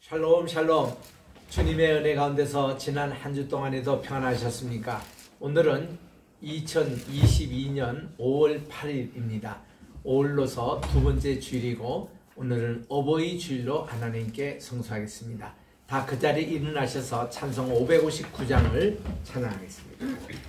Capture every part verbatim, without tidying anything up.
샬롬 샬롬. 주님의 은혜 가운데서 지난 한 주 동안에도 평안하셨습니까? 오늘은 이천이십이 년 오월 팔일입니다. 오월로서 두 번째 주일이고 오늘은 어버이 주일로 하나님께 성수하겠습니다. 다 그 자리에 일어나셔서 찬송 오백오십구 장을 찬양하겠습니다.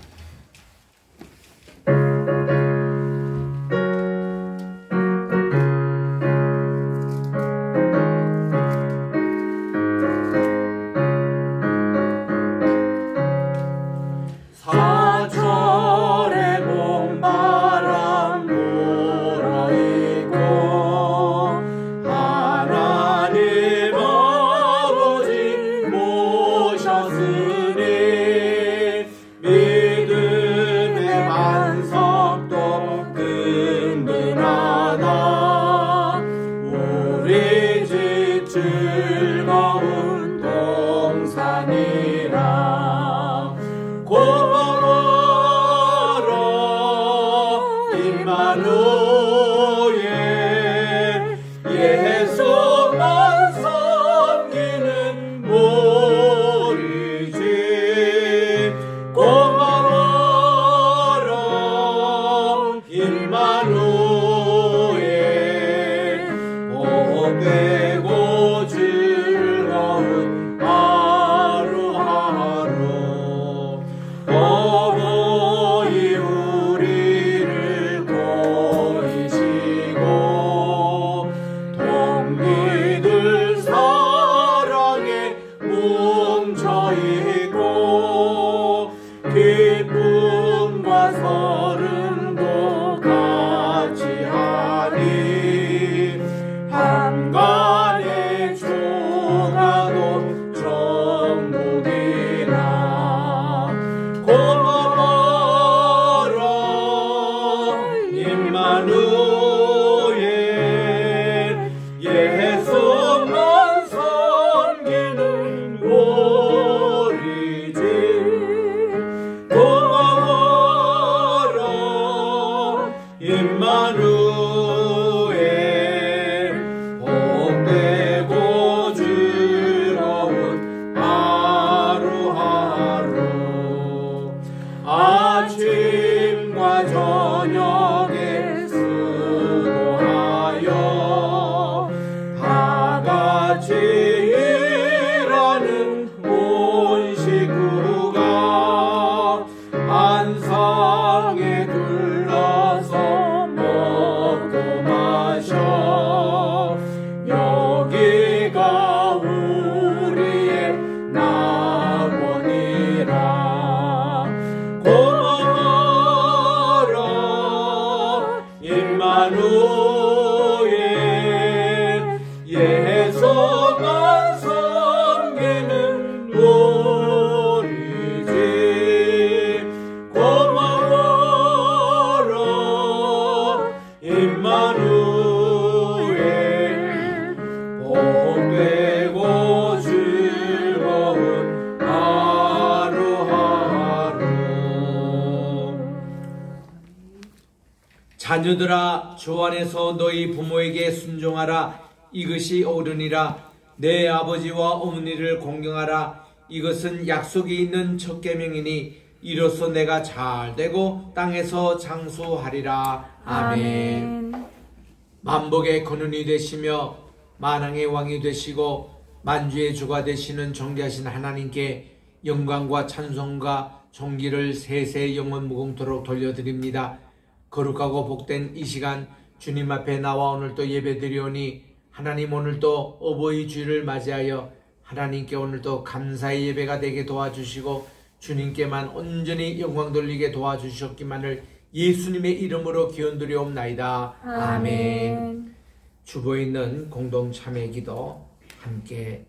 자녀들아, 주 안에서 너희 부모에게 순종하라. 이것이 옳으니라. 내 아버지와 어머니를 공경하라. 이것은 약속이 있는 첫 계명이니 이로써 내가 잘되고 땅에서 장수하리라. 아멘. 만복의 근원이 되시며 만왕의 왕이 되시고 만주의 주가 되시는 존귀하신 하나님께 영광과 찬송과 존귀를 세세 영원 무궁토록 돌려드립니다. 거룩하고 복된 이 시간 주님 앞에 나와 오늘도 예배드리오니 하나님, 오늘도 어버이 주일을 맞이하여 하나님께 오늘도 감사의 예배가 되게 도와주시고 주님께만 온전히 영광 돌리게 도와주셨기만을 예수님의 이름으로 기원드리옵나이다. 아멘. 주보에 있는 공동 참회 기도 함께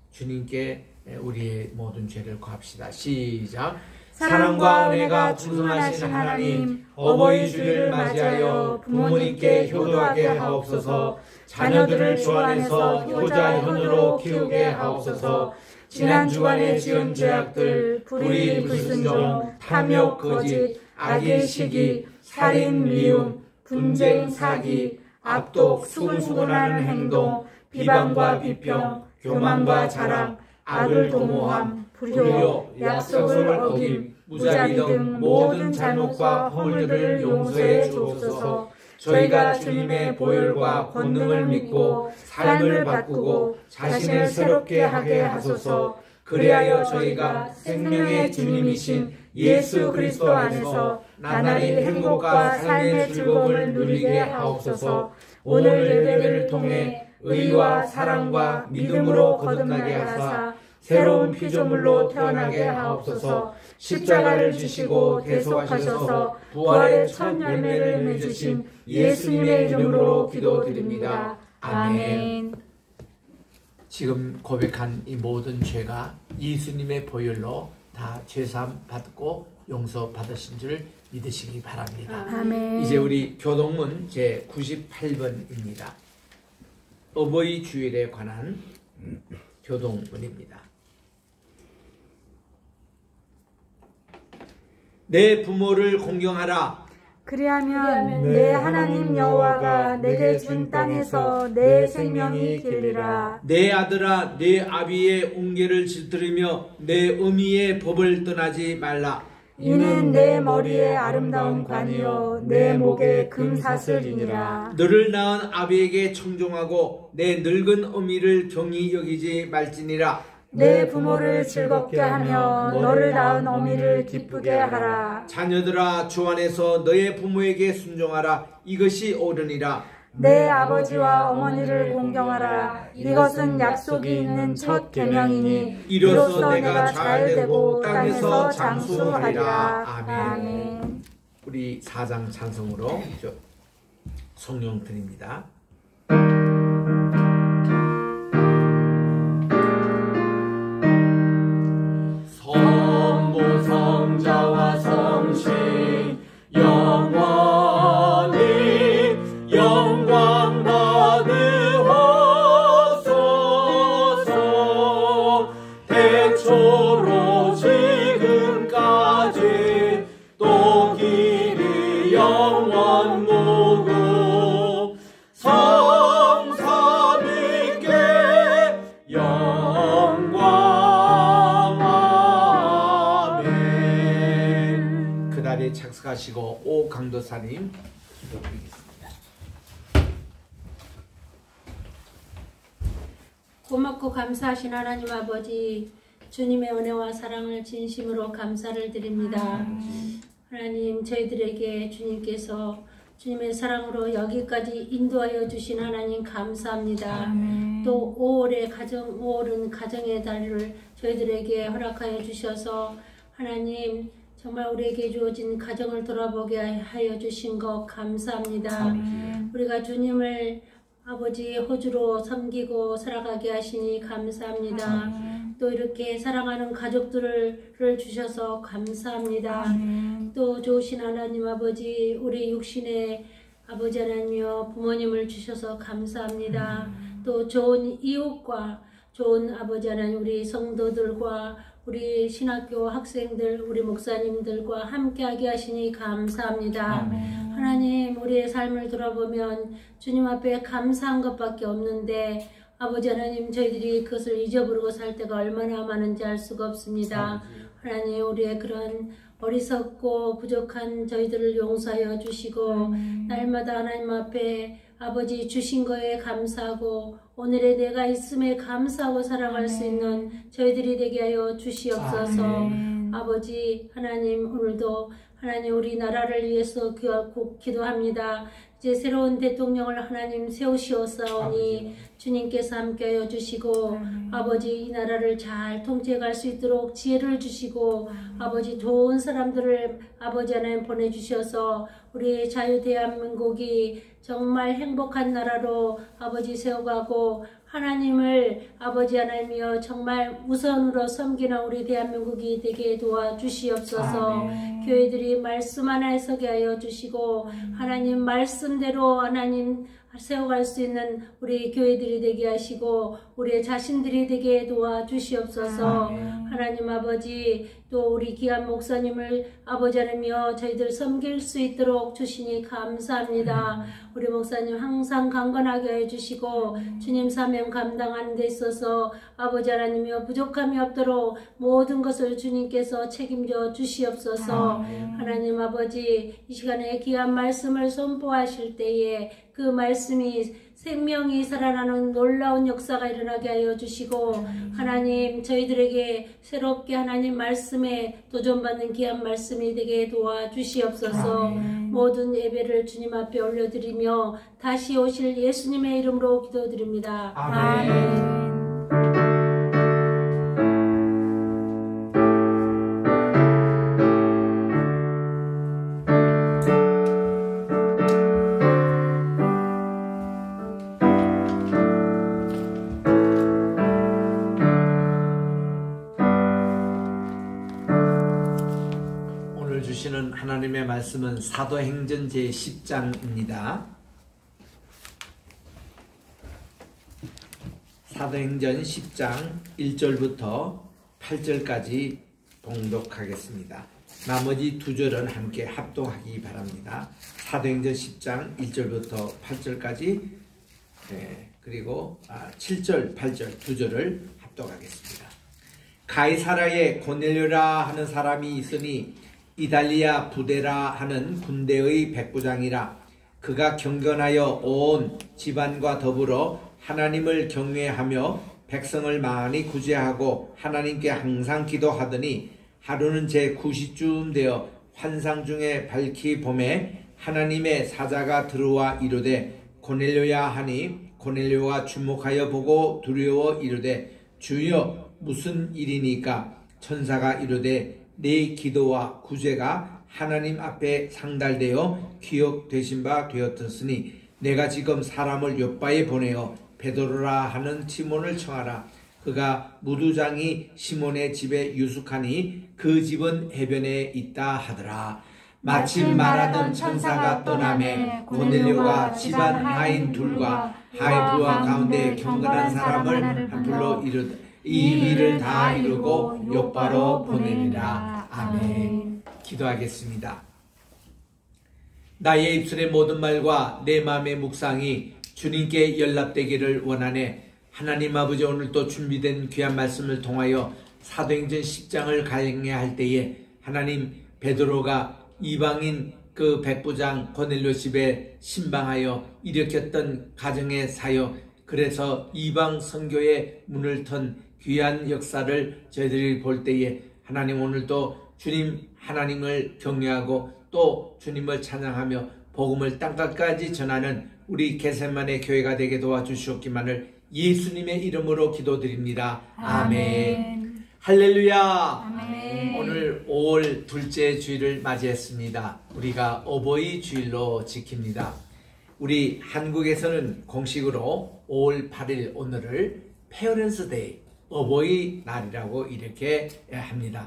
주님께 우리의 모든 죄를 고합시다. 시작. 사랑과 은혜가 충만하신 하나님, 어버이 주일을 맞이하여 부모님께 효도하게 하옵소서. 자녀들을 주 안에서 효자 현으로 키우게 하옵소서. 지난 주간에 지은 죄악들, 불의, 불순종, 탐욕, 거짓, 악의 시기, 살인, 미움, 분쟁, 사기, 압독, 수군수군하는 행동, 비방과 비평, 교만과 자랑, 악을 도모함, 불효, 약속을 어김, 무자비 등 모든 잘못과 허물들을 용서해 주옵소서. 저희가 주님의 보혈과 권능을 믿고 삶을 바꾸고 자신을 새롭게 하게 하소서. 그리하여 저희가 생명의 주님이신 예수 그리스도 안에서 나날이 행복과 삶의 즐거움을 누리게 하옵소서. 오늘 예배를 통해 의와 사랑과 믿음으로 거듭나게 하사 새로운 피조물로 태어나게 하옵소서. 십자가를 지시고 대속하셔서 부활의 첫 열매를 맺으신 예수님의 이름으로 기도드립니다. 아멘. 지금 고백한 이 모든 죄가 예수님의 보혈로 다 죄사함 받고 용서 받으신 줄 믿으시기 바랍니다. 아멘. 이제 우리 교동문 제구십팔 번입니다. 어버이 주일에 관한 교동문입니다. 내 부모를 공경하라. 그리하면 내 하나님 여호와가 내게 준 땅에서 내 생명이 길리라. 내 아들아, 내 아비의 옹계를 질투르며 내 어미의 법을 떠나지 말라. 이는 내 머리에 아름다운 관이요 내 목에 금사슬이니라. 너를 낳은 아비에게 청종하고 내 늙은 어미를 경히 여기지 말지니라. 내 부모를 즐겁게 하며 너를 낳은 어미를 기쁘게 하라. 자녀들아, 주 안에서 너의 부모에게 순종하라. 이것이 옳으니라. 내 아버지와 어머니를 공경하라. 이것은 약속이 있는 첫 계명이니 이로써 내가 잘되고 땅에서 장수하리라. 아멘. 아멘. 우리 사장 찬송으로 성령 드립니다. 성부 성자와 성신 영원히 영광 받으옵소서. 태초로 지금까지 또 길이 영원 모고 성삼위께 영광. 아멘. 그날에 착석하시고 오 강도사님 기도드리겠습니다. 고맙고 감사하신 하나님 아버지, 주님의 은혜와 사랑을 진심으로 감사를 드립니다. 하나님, 저희들에게 주님께서 주님의 사랑으로 여기까지 인도하여 주신 하나님 감사합니다. 아멘. 또 오월의 가정, 오월은 가정의 달을 저희들에게 허락하여 주셔서 하나님 정말 우리에게 주어진 가정을 돌아보게 하여 주신 것 감사합니다. 아멘. 우리가 주님을 아버지 호주로 섬기고 살아가게 하시니 감사합니다. 아멘. 또 이렇게 사랑하는 가족들을 주셔서 감사합니다. 아멘. 또 좋으신 하나님 아버지, 우리 육신의 아버지 하나님이여 부모님을 주셔서 감사합니다. 또 좋은 이웃과 좋은 아버지 하나님, 우리 성도들과 우리 신학교 학생들, 우리 목사님들과 함께하게 하시니 감사합니다. 아멘. 하나님, 우리의 삶을 돌아보면 주님 앞에 감사한 것밖에 없는데 아버지 하나님, 저희들이 그것을 잊어버리고 살 때가 얼마나 많은지 알 수가 없습니다. 하나님, 우리의 그런 어리석고 부족한 저희들을 용서하여 주시고 아멘. 날마다 하나님 앞에 아버지 주신 거에 감사하고 오늘의 내가 있음에 감사하고 살아갈 수 있는 저희들이 되게 하여 주시옵소서. 아멘. 아버지 하나님, 오늘도 하나님 우리나라를 위해서 기도합니다. 이제 새로운 대통령을 하나님 세우시옵사오니 주님께서 함께하여 주시고 아멘. 아버지 이 나라를 잘 통치해갈 수 있도록 지혜를 주시고 아멘. 아버지 좋은 사람들을 아버지 하나님 보내주셔서 우리 자유 대한민국이 정말 행복한 나라로 아버지 세워가고 하나님을 아버지 하나님이여 정말 우선으로 섬기는 우리 대한민국이 되게 도와주시옵소서. 아멘. 교회들이 말씀 하나에 서게 하여 주시고 하나님 말씀대로 하나님 세워갈 수 있는 우리 교회들이 되게 하시고 우리의 자신들이 되게 도와주시옵소서. 아멘. 하나님 아버지, 또 우리 귀한 목사님을 아버지 하나님이여 저희들 섬길 수 있도록 주시니 감사합니다. 우리 목사님 항상 강건하게 해주시고 주님 사명 감당하는 데 있어서 아버지 하나님이여 부족함이 없도록 모든 것을 주님께서 책임져 주시옵소서. 하나님 아버지, 이 시간에 귀한 말씀을 선포하실 때에 그 말씀이 생명이 살아나는 놀라운 역사가 일어나게 하여 주시고, 하나님 저희들에게 새롭게 하나님 말씀에 도전받는 귀한 말씀이 되게 도와주시옵소서. 아멘. 모든 예배를 주님 앞에 올려드리며 다시 오실 예수님의 이름으로 기도드립니다. 아멘. 아멘. 오늘 주시는 하나님의 말씀은 사도행전 제십 장입니다. 사도행전 십 장 일 절부터 팔 절까지 봉독하겠습니다. 나머지 두 절은 함께 합독하기 바랍니다. 사도행전 십 장 일 절부터 팔 절까지, 네, 그리고 칠 절, 팔 절 두 절을 합독하겠습니다. 가이사라에 고넬료라 하는 사람이 있으니 이달리아 부데라 하는 군대의 백부장이라. 그가 경건하여 온 집안과 더불어 하나님을 경외하며 백성을 많이 구제하고 하나님께 항상 기도하더니, 하루는 제구 시쯤 되어 환상 중에 밝히 봄에 하나님의 사자가 들어와 이르되 고넬료야 하니, 고넬료가 주목하여 보고 두려워 이르되 주여 무슨 일이니까? 천사가 이르되 네 기도와 구제가 하나님 앞에 상달되어 기억되신 바 되었으니 내가 지금 사람을 요바에 보내어 베드로라 하는 시몬을 청하라. 그가 무두장이 시몬의 집에 유숙하니 그 집은 해변에 있다 하더라. 마침 말하던 천사가 떠나매 고넬료가 집안 하인 둘과 하인 부하 가운데 경건한 사람을 한둘로 이르되 이 일을 다 이루고 요바로 보내니라. 아멘. 기도하겠습니다. 나의 입술의 모든 말과 내 마음의 묵상이 주님께 연락되기를 원하네. 하나님 아버지, 오늘 또 준비된 귀한 말씀을 통하여 사도행전 십 장을 강해할 때에 하나님, 베드로가 이방인 그 백부장 고넬료 집에 신방하여 일으켰던 가정의 사역, 그래서 이방 선교의 문을 턴 귀한 역사를 저희들이 볼 때에 하나님, 오늘도 주님 하나님을 경외하고 또 주님을 찬양하며 복음을 땅끝까지 전하는 우리 겟세마네 교회가 되게 도와주시옵기만을 예수님의 이름으로 기도드립니다. 아멘. 아멘. 할렐루야. 아멘. 오늘 오월 둘째 주일을 맞이했습니다. 우리가 어버이 주일로 지킵니다. 우리 한국에서는 공식으로 오월 팔일 오늘을 페어런스 데이, 어버이 날이라고 이렇게 합니다.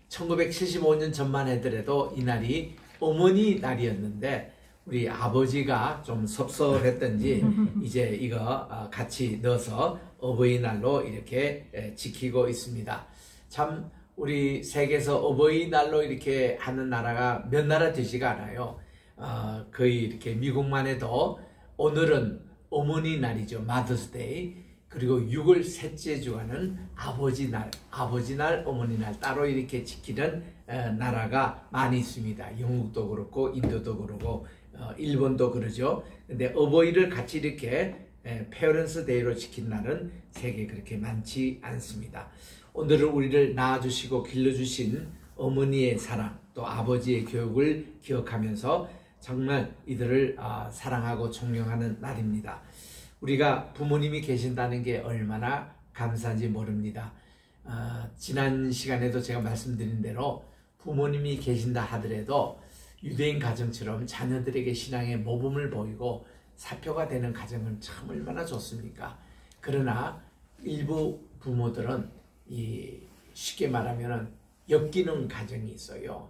천구백칠십오 년 전만 해더라도 이 날이 어머니 날이었는데 우리 아버지가 좀 섭섭했던지 이제 이거 같이 넣어서 어버이날로 이렇게 지키고 있습니다. 참 우리 세계에서 어버이날로 이렇게 하는 나라가 몇 나라 되지가 않아요. 어, 거의 이렇게 미국만 해도 오늘은 어머니 날이죠. 마더스데이. 그리고 유월 셋째 주간은 아버지 날, 아버지 날, 어머니 날 따로 이렇게 지키는 어, 나라가 많이 있습니다. 영국도 그렇고 인도도 그렇고 어, 일본도 그러죠. 근데 어버이를 같이 이렇게 페어런스 데이로 지킨 날은 세계에 그렇게 많지 않습니다. 오늘은 우리를 낳아주시고 길러주신 어머니의 사랑, 또 아버지의 교육을 기억하면서 정말 이들을 어, 사랑하고 존경하는 날입니다. 우리가 부모님이 계신다는 게 얼마나 감사한지 모릅니다. 어, 지난 시간에도 제가 말씀드린 대로 부모님이 계신다 하더라도 유대인 가정처럼 자녀들에게 신앙의 모범을 보이고 사표가 되는 가정은 참 얼마나 좋습니까? 그러나 일부 부모들은 이 쉽게 말하면 엮이는 가정이 있어요.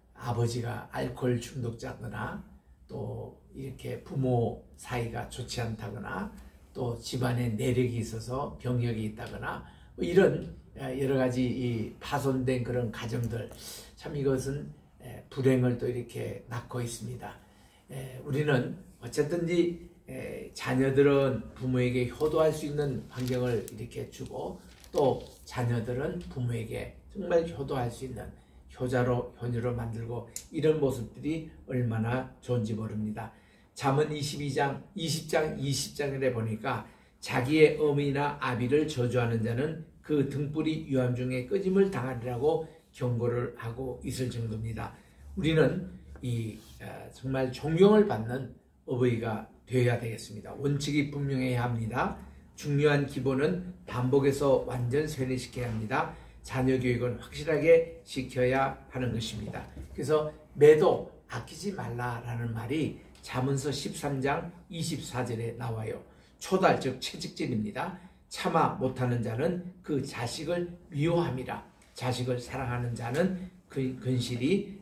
아버지가 알코올 중독자거나 또 이렇게 부모 사이가 좋지 않다거나 또 또 집안에 내력이 있어서 병력이 있다거나 뭐 이런 여러 가지 이 파손된 그런 가정들, 참 이것은 불행을 또 이렇게 낳고 있습니다. 우리는 어쨌든지 자녀들은 부모에게 효도할 수 있는 환경을 이렇게 주고, 또 자녀들은 부모에게 정말 효도할 수 있는 효자로 효녀로 만들고, 이런 모습들이 얼마나 좋은지 모릅니다. 잠언 이십이 장 이십 장 이십 장에 보니까 자기의 어미나 아비를 저주하는 자는 그 등불이 유암 중에 꺼짐을 당하리라고 경고를 하고 있을 정도입니다. 우리는 이 정말 존경을 받는 어버이가 되어야 되겠습니다. 원칙이 분명해야 합니다. 중요한 기본은 반복해서 완전 세뇌시켜야 합니다. 자녀 교육은 확실하게 시켜야 하는 것입니다. 그래서 매도 아끼지 말라라는 말이 잠언서 십삼 장 이십사 절에 나와요. 초달 즉 채찍질입니다. 참아 못하는 자는 그 자식을 미워함이라. 자식을 사랑하는 자는 그 근실이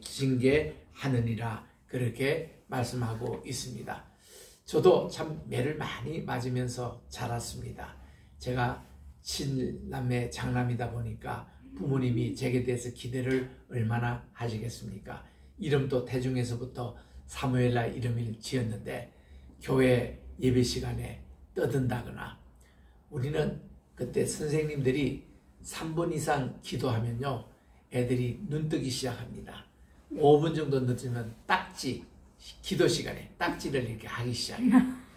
징계하느니라. 그렇게 말씀하고 있습니다. 저도 참 매를 많이 맞으면서 자랐습니다. 제가 친남매 장남이다 보니까 부모님이 제게 대해서 기대를 얼마나 하시겠습니까? 이름도 태중에서부터 사무엘라 이름을 지었는데, 교회 예배 시간에 떠든다거나, 우리는 그때 선생님들이 삼 분 이상 기도하면요 애들이 눈뜨기 시작합니다. 오 분 정도 늦으면 딱지, 기도 시간에 딱지를 이렇게 하기 시작해요.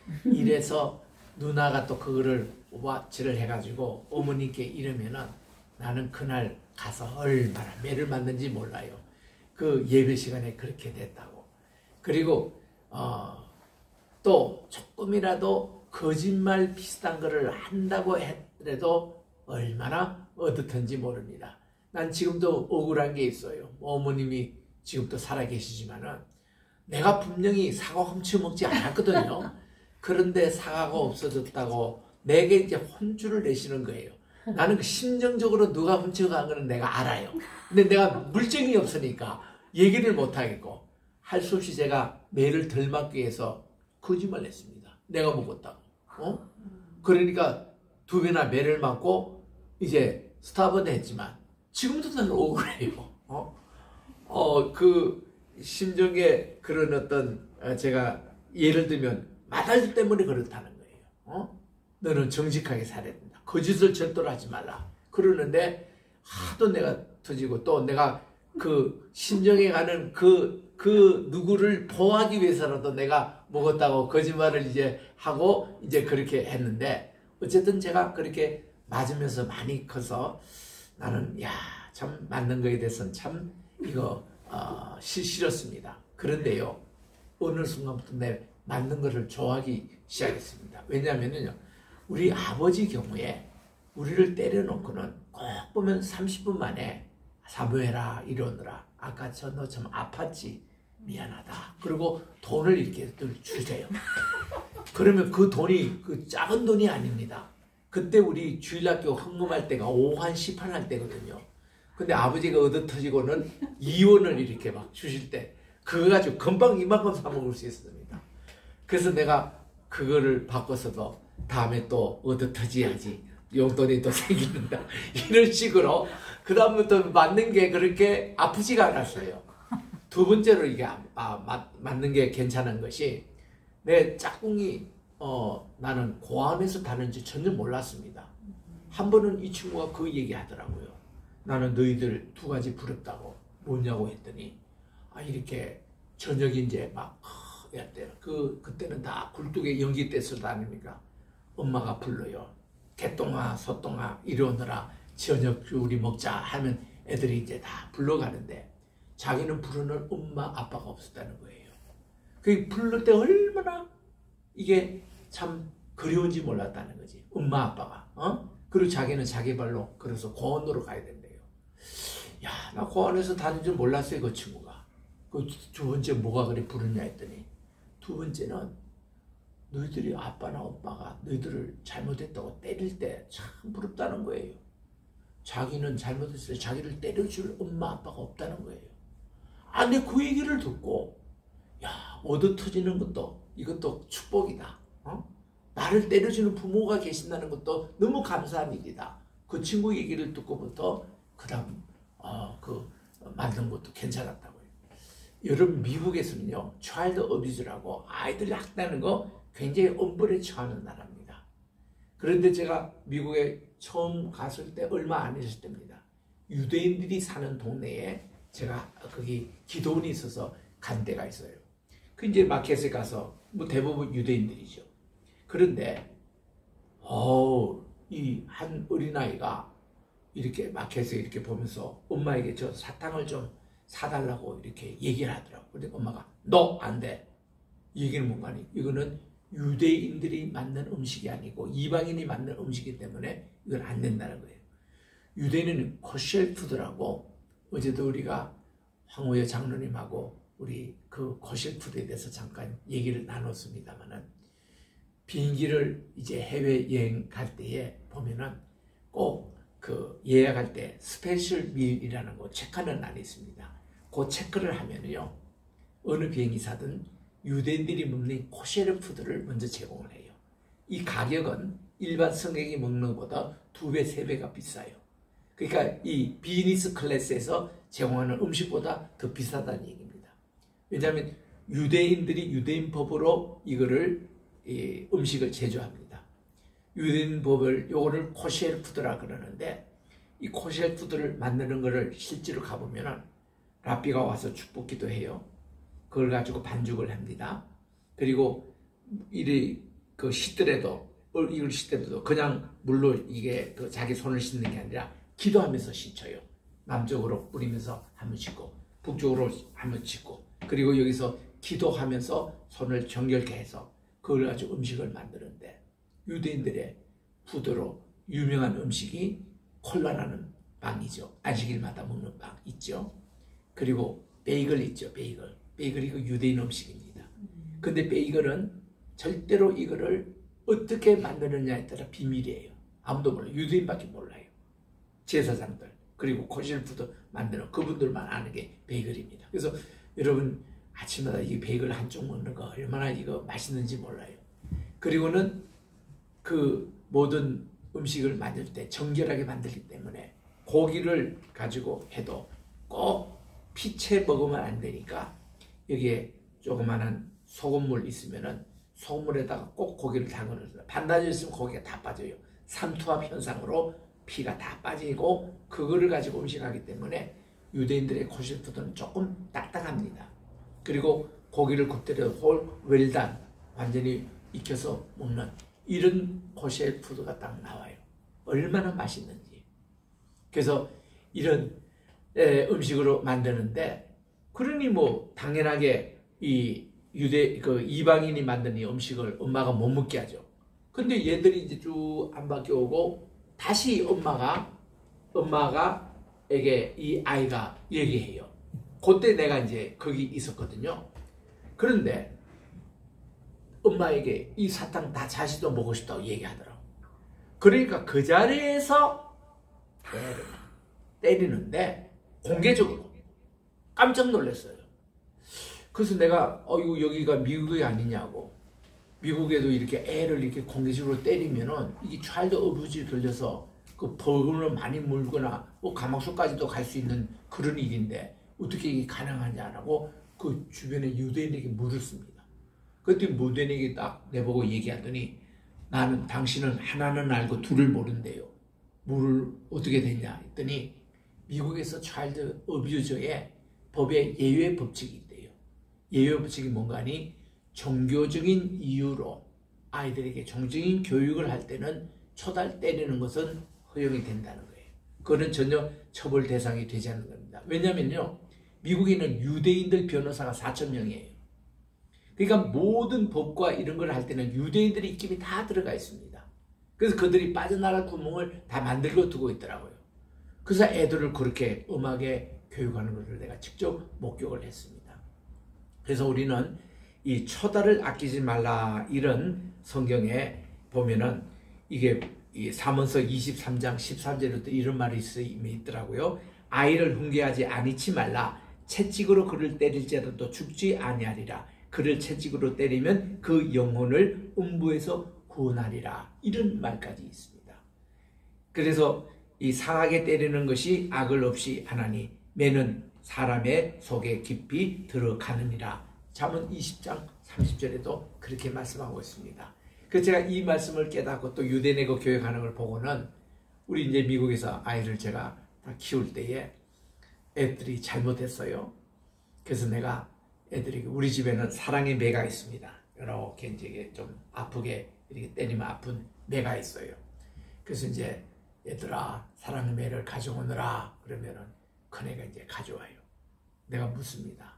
이래서 누나가 또 그거를 오바치를 해가지고 어머니께 이러면은 나는 그날 가서 얼마나 매를 맞는지 몰라요. 그 예배 시간에 그렇게 됐다고. 그리고 어, 또 조금이라도 거짓말 비슷한 거를 한다고 해도 얼마나 어떻든지 모릅니다. 난 지금도 억울한 게 있어요. 어머님이 지금도 살아계시지만은 내가 분명히 사과 훔쳐 먹지 않았거든요. 그런데 사과가 없어졌다고 내게 이제 혼쭐을 내시는 거예요. 나는 그 심정적으로 누가 훔쳐간 거는 내가 알아요. 근데 내가 물증이 없으니까 얘기를 못 하겠고, 할 수 없이 제가 매를 덜 맞기 위해서 거짓말 했습니다. 내가 먹었다고. 어? 그러니까 두 배나 매를 맞고 이제 스탑은 했지만 지금도 나는 억울해요. 어? 어, 그 심정의 그런 어떤 제가 예를 들면 마달 때문에 그렇다는 거예요. 어? 너는 정직하게 살아야 된다. 거짓을 절대로 하지 말라. 그러는데 하도 내가 터지고, 또 내가 그 심정에 가는 그, 그 누구를 보호하기 위해서라도 내가 먹었다고 거짓말을 이제 하고 이제 그렇게 했는데, 어쨌든 제가 그렇게 맞으면서 많이 커서 나는 야, 참 맞는 거에 대해서는 참 이거 어, 싫었습니다. 그런데요, 어느 순간부터 내 맞는 거를 좋아하기 시작했습니다. 왜냐하면요, 우리 아버지 경우에 우리를 때려놓고는 꼭 보면 삼십 분 만에 사무해라 이러느라, 아까 저 너 참 아팠지? 미안하다. 그리고 돈을 이렇게 주세요. 그러면 그 돈이 그 작은 돈이 아닙니다. 그때 우리 주일학교 헌금할 때가 오한 십한 할 때거든요. 근데 아버지가 얻어터지고는 이원을 이렇게 막 주실 때 그거 가지고 금방 이만큼 사 먹을 수 있습니다. 그래서 내가 그거를 바꿔서도 다음에 또 얻어터지야지, 용돈이 또 생기는다, 이런 식으로 그 다음부터 맞는 게 그렇게 아프지가 않았어요. 두 번째로 이게 아, 맞, 맞는 게 괜찮은 것이, 내 짝꿍이 어, 나는 고아원에서 다는지 전혀 몰랐습니다. 한 번은 이 친구가 그 얘기 하더라고요. 나는 너희들 두 가지 부럽다고. 뭐냐고 했더니, 아, 이렇게 저녁이 이제 막 였대요. 그 그때는 다 굴뚝에 연기 떼서 다닙니까? 엄마가 불러요. 개똥아 소똥아 이러느라 저녁 우리 먹자 하면 애들이 이제 다 불러가는데, 자기는 부르는 엄마 아빠가 없었다는 거예요. 그 부를 때 얼마나 이게 참 그리운지 몰랐다는 거지, 엄마 아빠가. 어? 그리고 자기는 자기 발로 그래서 고원으로 가야 된대요. 야, 나 고원에서 다닌 줄 몰랐어요, 그 친구가. 그 두 번째 뭐가 그리 부르냐 했더니, 두 번째는 너희들이 아빠나 엄마가 너희들을 잘못했다고 때릴 때 참 부럽다는 거예요. 자기는 잘못했을 때 자기를 때려줄 엄마 아빠가 없다는 거예요. 아, 근데 그 얘기를 듣고, 야, 얻어 터지는 것도 이것도 축복이다. 어? 나를 때려주는 부모가 계신다는 것도 너무 감사한 일이다. 그 친구 얘기를 듣고부터 그 다음 어, 그 만든 것도 괜찮았다고요. 여러분 미국에서는요 차일드 어뷰즈라고 아이들이 학대하는 거 굉장히 엄벌에 처하는 나라입니다. 그런데 제가 미국에 처음 갔을 때 얼마 안 있을 때입니다. 유대인들이 사는 동네에 제가 거기 기도원이 있어서 간 데가 있어요. 그 이제 마켓에 가서 뭐 대부분 유대인들이죠. 그런데 어, 이 한 어린아이가 이렇게 마켓에 이렇게 보면서 엄마에게 저 사탕을 좀 사달라고 이렇게 얘기를 하더라고. 근데 엄마가 너 안 돼. 이 얘기는 뭔가니? 이거는 유대인들이 만든 음식이 아니고 이방인이 만든 음식이기 때문에 이건 안 된다는 거예요. 유대인은 코쉘 푸드라고 어제도 우리가 황호여 장로님하고 우리 그 코쉘 푸드에 대해서 잠깐 얘기를 나눴습니다만은 비행기를 이제 해외 여행 갈 때에 보면은 꼭 그 예약할 때 스페셜 밀이라는 거 체크하는 날이 있습니다. 그 체크를 하면요 어느 비행기사든 유대인들이 먹는 코쉘 푸드를 먼저 제공을 해요. 이 가격은 일반 승객이 먹는 것보다 두 배, 세 배가 비싸요. 그러니까 이 비즈니스 클래스에서 제공하는 음식보다 더 비싸다는 얘기입니다. 왜냐하면 유대인들이 유대인 법으로 이거를 이 음식을 제조합니다. 유대인 법을 요거를 코쉘 푸드라 그러는데 이 코쉘 푸드를 만드는 거를 실제로 가보면은 랍비가 와서 축복기도 해요. 그걸 가지고 반죽을 합니다. 그리고 이리 그 씻더라도 이걸 씻더라도 그냥 물로 이게 그 자기 손을 씻는 게 아니라 기도하면서 씻어요. 남쪽으로 뿌리면서 한번 씻고 북쪽으로 한번 씻고 그리고 여기서 기도하면서 손을 정결케 해서 그걸 가지고 음식을 만드는데 유대인들의 푸드로 유명한 음식이 콜라라는 빵이죠. 안식일마다 먹는 빵 있죠. 그리고 베이글 있죠. 베이글. 베이글이 그 유대인 음식입니다. 근데 베이글은 절대로 이거를 어떻게 만드느냐에 따라 비밀이에요. 아무도 몰라요. 유대인밖에 몰라요. 제사장들 그리고 코쉘 푸드 만드는 그분들만 아는 게 베이글입니다. 그래서 여러분 아침마다 이 베이글 한쪽 먹는 거 얼마나 이거 맛있는지 몰라요. 그리고는 그 모든 음식을 만들 때 정결하게 만들기 때문에 고기를 가지고 해도 꼭 피채 먹으면 안 되니까 여기에 조그마한 소금물 있으면은 소금물에다가 꼭 고기를 담궈놓습니다. 반다져 있으면 고기가 다 빠져요. 삼투압 현상으로 피가 다 빠지고 그거를 가지고 음식하기 때문에 유대인들의 코쉘 푸드는 조금 딱딱합니다. 그리고 고기를 굽더라도 홀 웰단 완전히 익혀서 먹는 이런 코쉘 푸드가 딱 나와요. 얼마나 맛있는지. 그래서 이런 에, 음식으로 만드는데 그러니 뭐 당연하게 이 유대 그 이방인이 만든 이 음식을 엄마가 못 먹게 하죠. 근데 얘들이 이제 쭉 안 바뀌어오고 다시 엄마가 엄마가 에게 이 아이가 얘기해요. 그때 내가 이제 거기 있었거든요. 그런데 엄마에게 이 사탕 다 자시도 먹고 싶다고 얘기하더라고. 그러니까 그 자리에서 때리는데 공개적으로 깜짝 놀랐어요. 그래서 내가 어 이거 여기가 미국이 아니냐고. 미국에도 이렇게 애를 이렇게 공개적으로 때리면은 이게 차일드 어뷰즈에 걸려서 그 벌금을 많이 물거나 뭐 감옥소까지도 갈 수 있는 그런 일인데 어떻게 이게 가능하냐라고 그 주변에 유대인에게 물었습니다. 그때 유대인에게 딱 내보고 얘기하더니 나는 당신은 하나는 알고 둘을 모른대요. 뭐를 어떻게 됐냐 했더니 미국에서 차일드 어뷰저의 법에 예외 법칙이 있대요. 예외 법칙이 뭔가 하니 종교적인 이유로 아이들에게 종교적인 교육을 할 때는 초달 때리는 것은 허용이 된다는 거예요. 그거는 전혀 처벌 대상이 되지 않는 겁니다. 왜냐면요 미국에는 유대인들 변호사가 사천 명이에요. 그러니까 모든 법과 이런 걸 할 때는 유대인들의 입김이 다 들어가 있습니다. 그래서 그들이 빠져나갈 구멍을 다 만들고 두고 있더라고요. 그래서 애들을 그렇게 음악에 교육하는 것을 내가 직접 목격을 했습니다. 그래서 우리는 이 초달을 아끼지 말라 이런 성경에 보면은 이게 이 사문서 이십삼 장 십삼 절에도 이런 말이 있더라고요. 아이를 훈계하지 아니치 말라. 채찍으로 그를 때릴지라도 죽지 아니하리라. 그를 채찍으로 때리면 그 영혼을 음부에서 구원하리라. 이런 말까지 있습니다. 그래서 이 상하게 때리는 것이 악을 없이 하나니 매는 사람의 속에 깊이 들어가느니라. 잠언 이십 장 삼십 절에도 그렇게 말씀하고 있습니다. 그래서 제가 이 말씀을 깨닫고 또 유대네거 교회 가는 걸 보고는 우리 이제 미국에서 아이를 제가 다 키울 때에 애들이 잘못했어요. 그래서 내가 애들이 우리 집에는 사랑의 매가 있습니다. 이렇게 이제 좀 아프게 이렇게 때리면 아픈 매가 있어요. 그래서 이제 얘들아 사랑의 매를 가져오느라 그러면은 큰애가 이제 가져와요. 내가 묻습니다.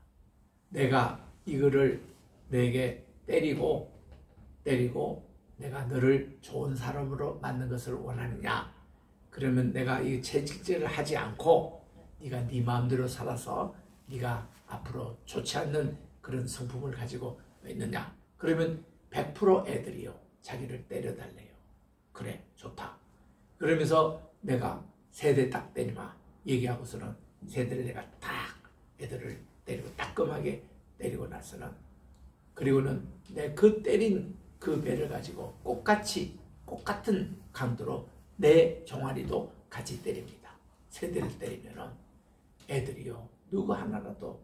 내가 이거를 너에게 때리고 때리고 내가 너를 좋은 사람으로 만든 것을 원하느냐? 그러면 내가 이 채찍질을 하지 않고 네가 네 마음대로 살아서 네가 앞으로 좋지 않는 그런 성품을 가지고 있느냐? 그러면 백 퍼센트 애들이요 자기를 때려달래요. 그래 좋다. 그러면서 내가 세대 딱 때리마 얘기하고서는 세대를 내가 딱 애들을 때리고 따끔하게 때리고 나서는 그리고는 내 그 때린 그 배를 가지고 똑같이 똑같은 강도로 내 종아리도 같이 때립니다. 세대를 때리면은 애들이요 누구 하나라도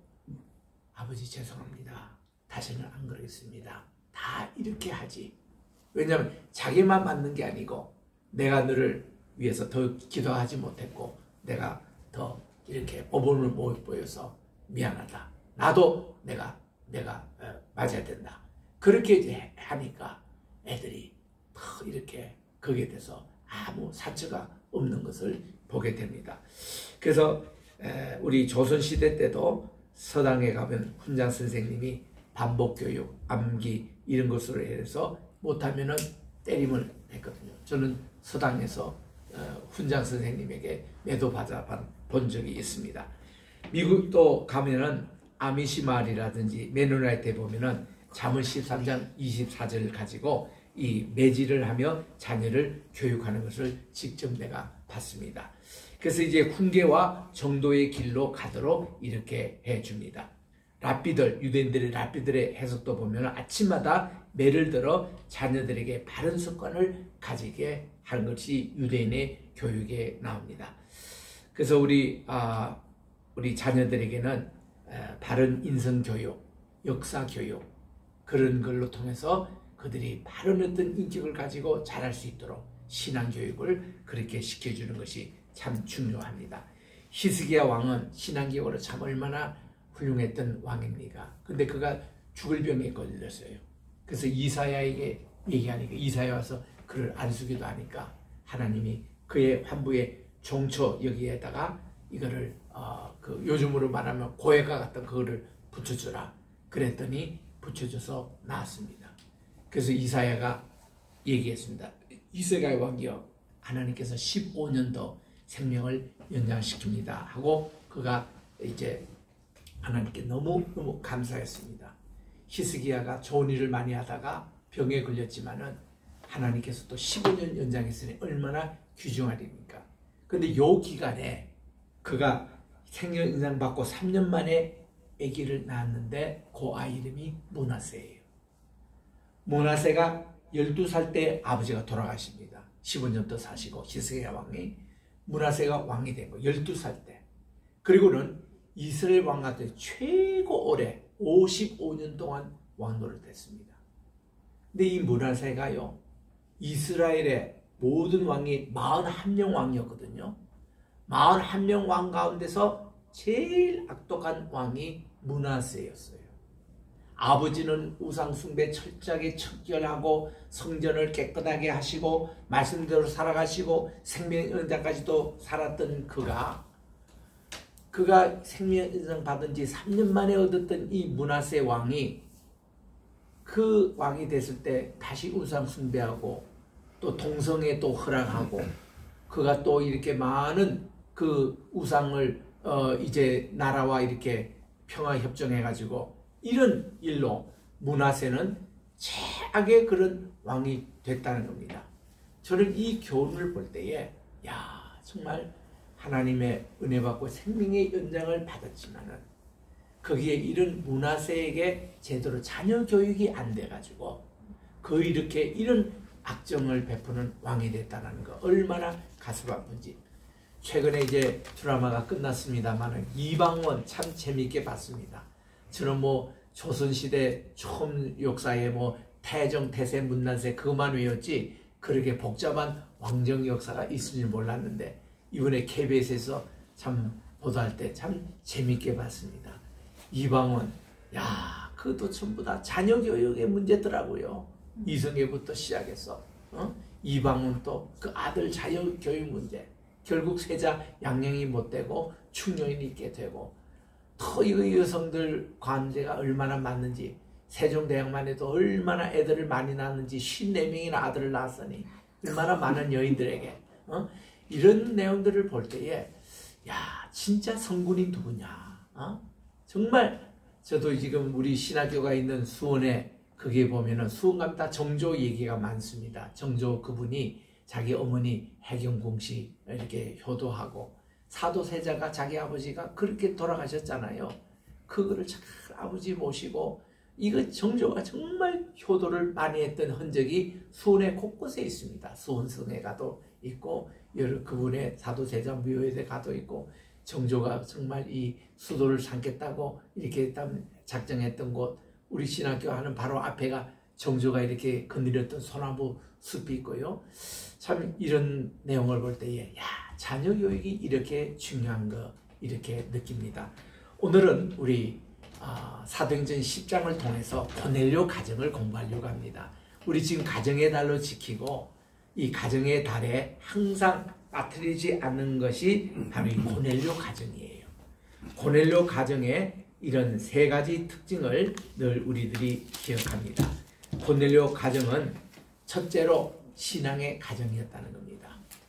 아버지 죄송합니다. 다시는 안 그러겠습니다. 다 이렇게 하지. 왜냐하면 자기만 맞는 게 아니고 내가 너를 위해서 더 기도하지 못했고 내가 더 이렇게 어본을 못 보여서 미안하다. 나도 내가 내가 어, 맞아야 된다. 그렇게 이제 하니까 애들이 더 이렇게 거기에 대해서 아무 사처가 없는 것을 보게 됩니다. 그래서 에, 우리 조선시대 때도 서당에 가면 훈장 선생님이 반복교육, 암기 이런 것으로 해서 못하면은 때림을 했거든요. 저는 서당에서 어, 훈장 선생님에게 매도 받아 본 적이 있습니다. 미국도 가면은 아미시 마을이라든지 메노나이트에 보면은 잠언 십삼 장 이십사 절을 가지고 이 매질을 하며 자녀를 교육하는 것을 직접 내가 봤습니다. 그래서 이제 훈계와 정도의 길로 가도록 이렇게 해줍니다. 랍비들, 유대인들의 랍비들의 해석도 보면 아침마다 매를 들어 자녀들에게 바른 습관을 가지게 하는 것이 유대인의 교육에 나옵니다. 그래서 우리 아, 우리 자녀들에게는 에, 바른 인성 교육, 역사 교육 그런 걸로 통해서 그들이 바른 어떤 인격을 가지고 자랄 수 있도록 신앙 교육을 그렇게 시켜주는 것이 참 중요합니다. 히스기야 왕은 신앙적으로 참 얼마나 훌륭했던 왕입니까? 근데 그가 죽을 병에 걸렸어요. 그래서 이사야에게 얘기하니까 이사야 와서 그를 안수기도 하니까 하나님이 그의 환부의 종초 여기에다가 이거를 어, 그 요즘으로 말하면 고해가 같은 그거를 붙여주라. 그랬더니 붙여줘서 나았습니다. 그래서 이사야가 얘기했습니다. 이스라엘 왕이여 하나님께서 십오 년 더 생명을 연장시킵니다 하고 그가 이제 하나님께 너무너무 감사했습니다. 히스기야가 좋은 일을 많이 하다가 병에 걸렸지만은 하나님께서 또 십오 년 연장했으니 얼마나 귀중하리입니까? 근데 요 기간에 그가 생명 연장 받고 삼 년 만에 아기를 낳았는데 그 아이 이름이 므낫세예요. 므낫세가 열두 살 때 아버지가 돌아가십니다. 십오 년 더 사시고 히스기야 왕이 므낫세가 왕이 된 거 열두 살 때. 그리고는 이스라엘 왕 같은 최고 오래 오십오 년 동안 왕노를 했습니다. 근데 이 므낫세가요 이스라엘의 모든 왕이 사십일 명 왕이었거든요. 사십일 명 왕 가운데서 제일 악독한 왕이 므낫세였어요. 아버지는 우상숭배 철저하게 척결하고 성전을 깨끗하게 하시고 말씀대로 살아가시고 생명연장까지도 살았던 그가 그가 생명연장 받은 지 삼 년 만에 얻었던 이 므낫세 왕이 그 왕이 됐을 때 다시 우상숭배하고 또 동성애 또 허락하고 그가 또 이렇게 많은 그 우상을 어 이제 나라와 이렇게 평화 협정해 가지고 이런 일로 므낫세는 최악의 그런 왕이 됐다는 겁니다. 저는 이 교훈을 볼 때에 야 정말 하나님의 은혜 받고 생명의 연장을 받았지만은 거기에 이런 므낫세에게 제대로 자녀 교육이 안 돼 가지고 그 이렇게 이런 악정을 베푸는 왕이 됐다는 거 얼마나 가슴 아픈지. 최근에 이제 드라마가 끝났습니다만 이방원 참 재미있게 봤습니다. 저는 뭐 조선시대 처음 역사에 뭐 태정, 태세, 문난세 그것만 외웠지 그렇게 복잡한 왕정 역사가 있을 줄 몰랐는데 이번에 케이비에스에서 참 보도할 때 참 재미있게 봤습니다. 이방원, 야 그것도 전부 다 자녀 교육의 문제더라고요. 이성애부터 시작해서 어? 이방원 또 그 아들 자녀 교육 문제. 결국 세자 양령이 못 되고 충녀인이 있게 되고 더 이 여성들 관계가 얼마나 많는지 세종대왕만 해도 얼마나 애들을 많이 낳았는지 십사 명이나 아들을 낳았으니 얼마나 많은 여인들에게 어? 이런 내용들을 볼 때에 야 진짜 성군이 누구냐 어? 정말 저도 지금 우리 신학교가 있는 수원에 거기에 보면은 수원 가면 다 정조 얘기가 많습니다. 정조 그분이 자기 어머니 해경궁씨 이렇게 효도하고 사도세자가 자기 아버지가 그렇게 돌아가셨잖아요. 그거를 잘 아버지 모시고 이거 정조가 정말 효도를 많이 했던 흔적이 수원의 곳곳에 있습니다. 수원성에 가도 있고 여러 그분의 사도세자 묘에 가도 있고 정조가 정말 이 수도를 삼겠다고 이렇게 작정했던 곳 우리 신학교 하는 바로 앞에가 정조가 이렇게 거느렸던 소나무 숲이 있고요. 참 이런 내용을 볼 때에 야 자녀 교육이 이렇게 중요한 거 이렇게 느낍니다. 오늘은 우리 어, 사도행전 십 장을 통해서 고넬료 가정을 공부하려고 합니다. 우리 지금 가정의 달로 지키고 이 가정의 달에 항상 빠뜨리지 않는 것이 바로 이 고넬료 가정이에요. 고넬료 가정의 이런 세 가지 특징을 늘 우리들이 기억합니다. 고넬료 가정은 첫째로 신앙의 가정이었다는 겁니다.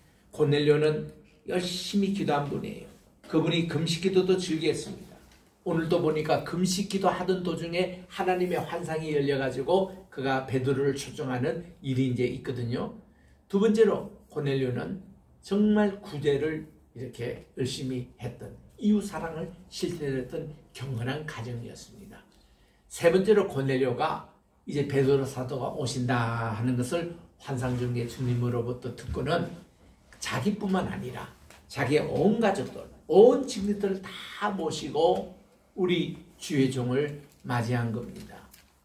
고넬료는 열심히 기도한 분이에요. 그분이 금식기도도 즐겼습니다. 오늘도 보니까 금식기도 하던 도중에 하나님의 환상이 열려가지고 그가 베드로를 초청하는 일이 이제 있거든요. 두 번째로 고넬료는 정말 구제를 이렇게 열심히 했던 이웃사랑을 실천했던 경건한 가정이었습니다. 세 번째로 고넬료가 이제 베드로 사도가 오신다 하는 것을 환상 중에 주님으로부터 듣고는 자기뿐만 아니라 자기의 온 가족들, 온 친구들을 다 모시고 우리 주의 종을 맞이한 겁니다.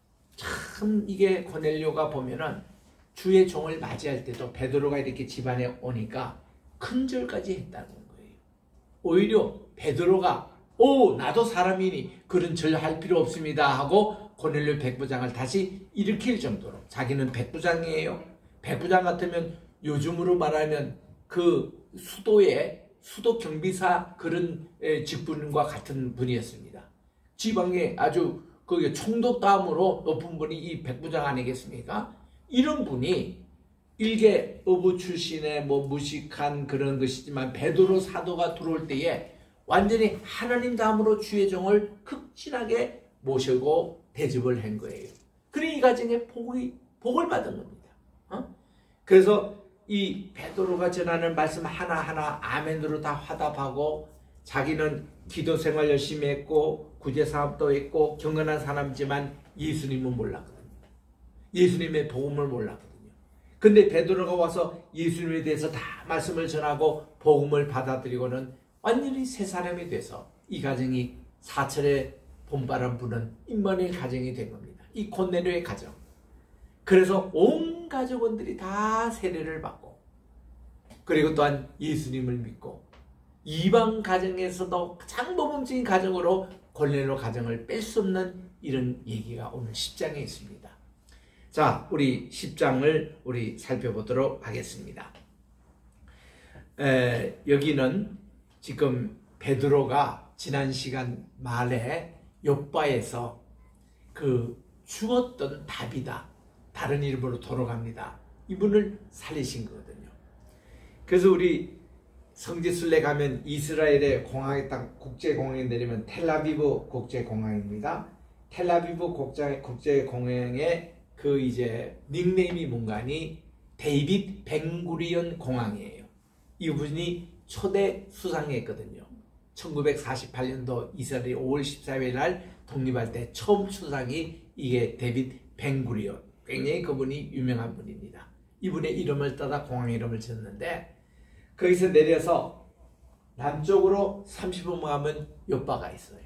참 이게 고넬료가 보면은 주의 종을 맞이할 때도 베드로가 이렇게 집안에 오니까 큰절까지 했다는 거예요. 오히려 베드로가 오 나도 사람이니 그런 절 할 필요 없습니다 하고 고넬료 백부장을 다시 일으킬 정도로 자기는 백부장이에요. 백부장 같으면 요즘으로 말하면 그 수도의 수도 경비사 그런 직분과 같은 분이었습니다. 지방에 아주 그 총독 다음으로 높은 분이 이 백부장 아니겠습니까? 이런 분이 일개 어부 출신의 뭐 무식한 그런 것이지만 베드로 사도가 들어올 때에 완전히 하나님 다음으로 주의 종을 극진하게 모시고 대접을 한 거예요. 그러니 이 가정에 복이, 복을 받은 겁니다. 어? 그래서 이 베드로가 전하는 말씀 하나하나 아멘으로 다 화답하고 자기는 기도 생활 열심히 했고 구제사업도 했고 경건한 사람이지만 예수님은 몰랐거든요. 예수님의 복음을 몰랐거든요. 근데 베드로가 와서 예수님에 대해서 다 말씀을 전하고 복음을 받아들이고는 완전히 새 사람이 돼서 이 가정이 사철의 봄바람 부는 임마누엘 가정이 된 겁니다. 이 고넬료의 가정. 그래서 온 가족원들이 다 세례를 받고 그리고 또한 예수님을 믿고 이방 가정에서도 가장 모범적인 가정으로 고넬료 가정을 뺄 수 없는 이런 얘기가 오늘 십 장에 있습니다. 자, 우리 십 장을 우리 살펴보도록 하겠습니다. 에, 여기는 지금 베드로가 지난 시간 말에 욥바에서 그 죽었던 다비다, 다른 이름으로 돌아갑니다. 이분을 살리신 거거든요. 그래서 우리 성지순례 가면 이스라엘의 공항에 딱 국제공항에 내리면 텔아비브 국제공항입니다. 텔아비브 국제, 국제공항의 그 이제 닉네임이 뭔가니 데이빗 벤구리온 공항이에요. 이분이 초대 수상했거든요. 천구백사십팔 년도 이스라엘이 오월 십사일 날 독립할 때 처음 수상이 이게 데이빗 벤구리온. 굉장히 그분이 유명한 분입니다. 이분의 이름을 따다 공항 이름을 지었는데 거기서 내려서 남쪽으로 삼십 분 가면 요바가 있어요.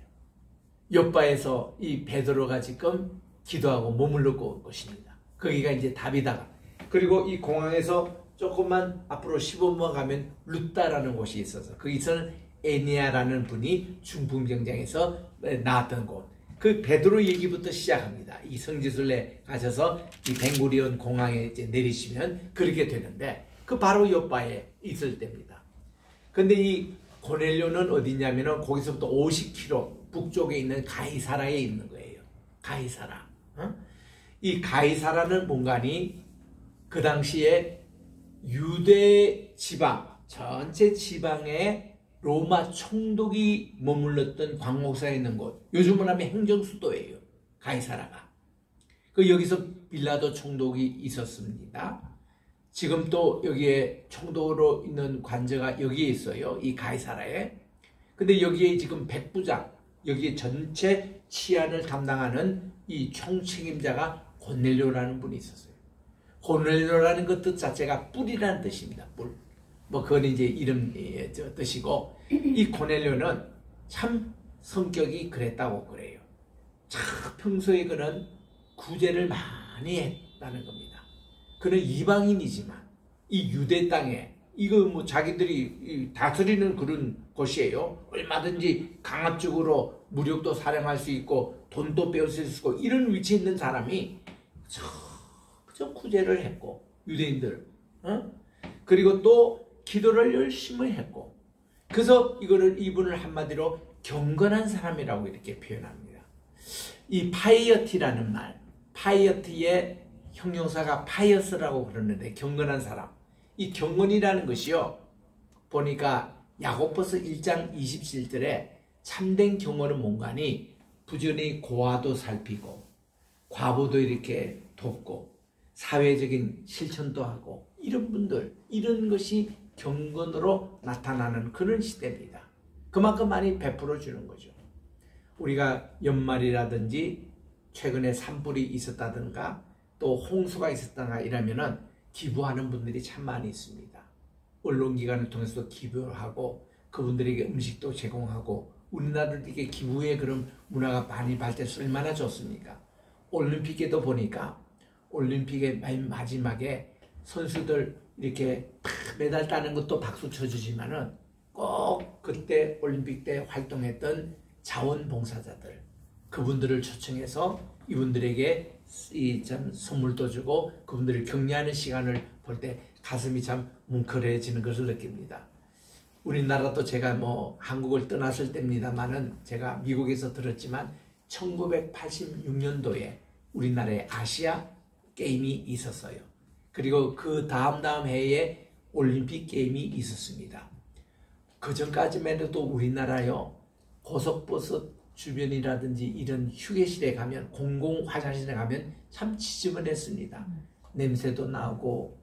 요바에서 이 베드로가 지금 기도하고 머물렀고 온 곳입니다. 거기가 이제 다비다가. 그리고 이 공항에서 조금만 앞으로 십오 분 가면 루다라는 곳이 있어서 거기서는 에니아라는 분이 중풍병장에서 나왔던 곳. 그 베드로 얘기부터 시작합니다. 이 성지순례 가셔서 이 벤구리온 공항에 이제 내리시면 그렇게 되는데 그 바로 요바에 있을 때입니다. 근데 이 고넬료는 어디냐면은 거기서부터 오십 킬로미터 북쪽에 있는 가이사라에 있는 거예요. 가이사라. 어? 이 가이사라는 공간이 그 당시에 유대 지방, 전체 지방에 로마 총독이 머물렀던 광목사에 있는 곳. 요즘은 하면 행정수도예요. 가이사라가. 그 여기서 빌라도 총독이 있었습니다. 지금 또 여기에 총독으로 있는 관저가 여기에 있어요. 이 가이사라에. 근데 여기에 지금 백부장, 여기에 전체 치안을 담당하는 이 총책임자가 고넬료라는 분이 있었어요. 고넬료라는 것 뜻 자체가 뿔이라는 뜻입니다. 뿔. 뭐 그건 이제 이름 저 뜻이고 이 고넬료는 참 성격이 그랬다고 그래요. 참 평소에 그는 구제를 많이 했다는 겁니다. 그는 이방인이지만 이 유대 땅에 이거 뭐 자기들이 다스리는 그런 곳이에요. 얼마든지 강압적으로 무력도 사용할 수 있고 돈도 빼앗을 수 있고 이런 위치에 있는 사람이 저 구제를 했고 유대인들 어? 그리고 또 기도를 열심히 했고 그래서 이거를 이분을 한마디로 경건한 사람이라고 이렇게 표현합니다. 이 파이어티라는 말, 파이어티의 형용사가 파이어스라고 그러는데 경건한 사람. 이 경건이라는 것이요. 보니까 야고보서 일 장 이십칠 절에 참된 경건은 뭔가니 부지런히 고아도 살피고 과부도 이렇게 돕고 사회적인 실천도 하고 이런 분들 이런 것이 경건으로 나타나는 그런 시대입니다. 그만큼 많이 베풀어 주는 거죠. 우리가 연말이라든지 최근에 산불이 있었다든가 또 홍수가 있었다든가 이러면은 기부하는 분들이 참 많이 있습니다. 언론기관을 통해서도 기부를 하고 그분들에게 음식도 제공하고 우리나라도 이게 기부의 그런 문화가 많이 발달해서 얼마나 좋습니까? 올림픽에도 보니까 올림픽의 맨 마지막에 선수들 이렇게 메달 따는 것도 박수 쳐주지만은 꼭 그때 올림픽 때 활동했던 자원봉사자들 그분들을 초청해서 이분들에게 이 참 선물도 주고 그분들을 격려하는 시간을 볼 때 가슴이 참 뭉클해지는 것을 느낍니다. 우리나라도 제가 뭐 한국을 떠났을 때입니다만은 제가 미국에서 들었지만 천구백팔십육 년도에 우리나라에 아시아 게임이 있었어요. 그리고 그 다음 다음 해에 올림픽 게임이 있었습니다. 그 전까지만 해도 우리나라요 고속버스 주변이라든지 이런 휴게실에 가면 공공 화장실에 가면 참 지저분했습니다. 음. 냄새도 나고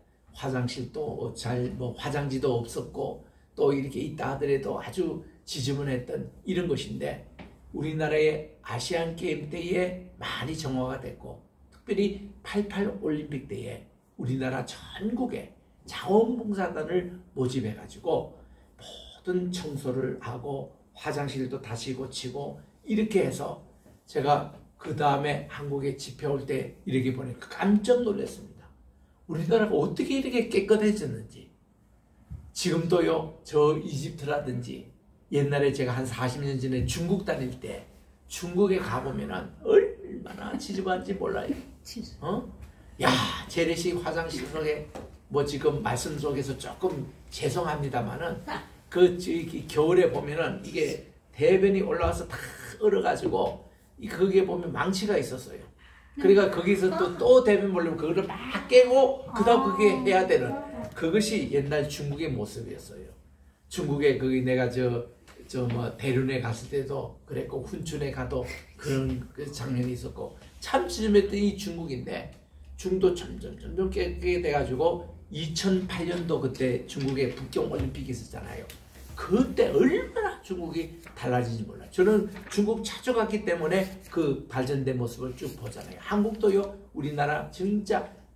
화장실도 잘 뭐 화장지도 없었고 또 이렇게 있다 하더라도 아주 지저분했던 이런 것인데 우리나라의 아시안 게임 때에 많이 정화가 됐고 특별히 팔십팔 올림픽 때에 우리나라 전국에 자원봉사단을 모집해 가지고 모든 청소를 하고 화장실도 다시 고치고 이렇게 해서 제가 그 다음에 한국에 집회 올 때 이렇게 보니까 깜짝 놀랐습니다. 우리나라가 어떻게 이렇게 깨끗해졌는지. 지금도요, 저 이집트라든지 옛날에 제가 한 사십 년 전에 중국 다닐 때 중국에 가보면은 얼마나 지저분한지 몰라요. 어? 야, 재래식 화장실 속에 뭐 지금 말씀 속에서 조금 죄송합니다만은 그 저기 겨울에 보면은 이게 대변이 올라와서 다 얼어가지고 거기에 보면 망치가 있었어요. 그러니까 거기서 또, 또 대변 보려면 그거를 막 깨고 그 다음 그게 해야 되는 그것이 옛날 중국의 모습이었어요. 중국에 거기 내가 저 저 뭐 대륜에 갔을 때도 그랬고 훈춘에 가도 그런 그 장면이 있었고 참 지저분했던 이 중국인데 중도 점점 점점 깨끗하게 돼가지고 이천팔 년도 그때 중국에 북경 올림픽이 있었잖아요. 그때 얼마나 중국이 달라진지 몰라요. 저는 중국 자주 갔기 때문에 그 발전된 모습을 쭉 보잖아요. 한국도요, 우리나라 진짜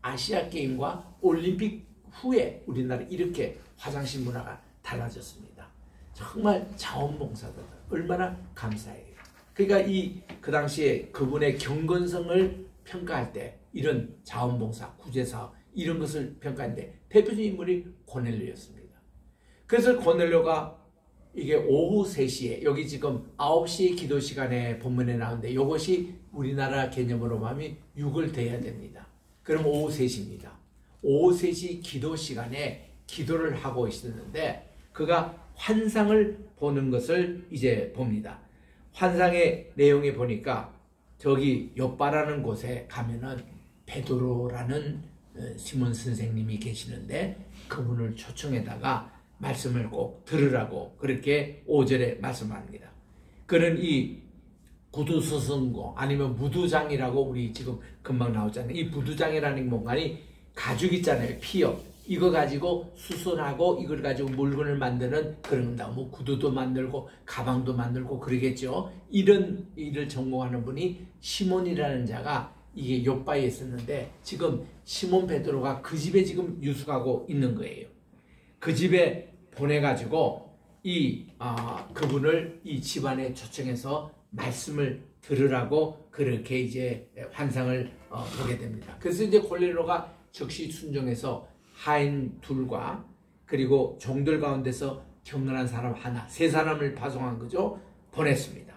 아시아 게임과 올림픽 후에 우리나라 이렇게 화장실 문화가 달라졌습니다. 정말 자원봉사자들 얼마나 감사해요. 그러니까 이 그 당시에 그분의 경건성을 평가할 때 이런 자원봉사, 구제사업 이런 것을 평가했는데 대표적인 인물이 고넬료였습니다. 그래서 고넬료가 이게 오후 세 시에 여기 지금 아홉 시에 기도 시간에 본문에 나오는데 이것이 우리나라 개념으로 하면 육을 돼야 됩니다. 그럼 오후 세 시입니다. 오후 세 시 기도 시간에 기도를 하고 있었는데 그가 환상을 보는 것을 이제 봅니다. 환상의 내용에 보니까 저기 욥바라는 곳에 가면은 베드로라는 시몬 선생님이 계시는데 그분을 초청해다가 말씀을 꼭 들으라고 그렇게 오 절에 말씀합니다. 그는 이 구두서성고 아니면 무두장이라고 우리 지금 금방 나오잖아요. 이 무두장이라는 뭔가니 가죽 있잖아요. 피어. 이거 가지고 수선하고 이걸 가지고 물건을 만드는 그런 겁니다. 뭐 구두도 만들고 가방도 만들고 그러겠죠. 이런 일을 전공하는 분이 시몬이라는 자가 이게 욥바에 있었는데 지금 시몬 베드로가 그 집에 지금 유숙하고 있는 거예요. 그 집에 보내가지고 이 아, 그분을 이 집안에 초청해서 말씀을 들으라고 그렇게 이제 환상을 어, 보게 됩니다. 그래서 이제 고넬료가 즉시 순종해서 하인 둘과 그리고 종들 가운데서 경건한 사람 하나, 세 사람을 파송한 거죠. 보냈습니다.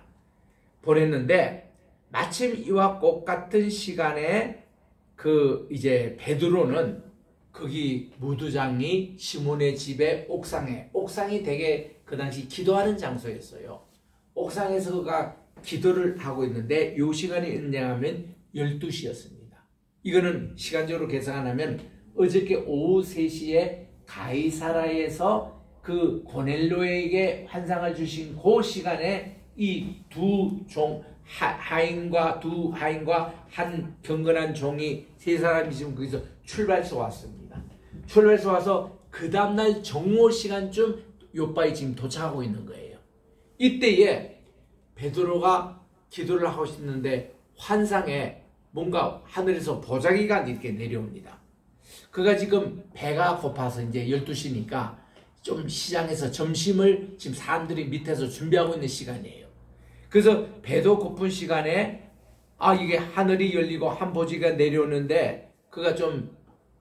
보냈는데 마침 이와 똑같은 시간에 그 이제 베드로는 거기 무두장이 시몬의 집의 옥상에, 옥상이 되게 그 당시 기도하는 장소였어요. 옥상에서 그가 기도를 하고 있는데 이 시간이 언제냐면 열두 시였습니다. 이거는 시간적으로 계산하면 어저께 오후 세 시에 가이사라에서 그 고넬료에게 환상을 주신 그 시간에 이 두 종, 하인과 두 하인과 한 경건한 종이 세 사람이 지금 거기서 출발해서 왔습니다. 출발해서 와서 그 다음날 정오 시간쯤 욥바에 지금 도착하고 있는 거예요. 이때에 베드로가 기도를 하고 있는데 환상에 뭔가 하늘에서 보자기가 이렇게 내려옵니다. 그가 지금 배가 고파서 이제 열두 시니까 좀 시장에서 점심을 지금 사람들이 밑에서 준비하고 있는 시간이에요. 그래서 배도 고픈 시간에 아 이게 하늘이 열리고 한 보지가 내려오는데 그가 좀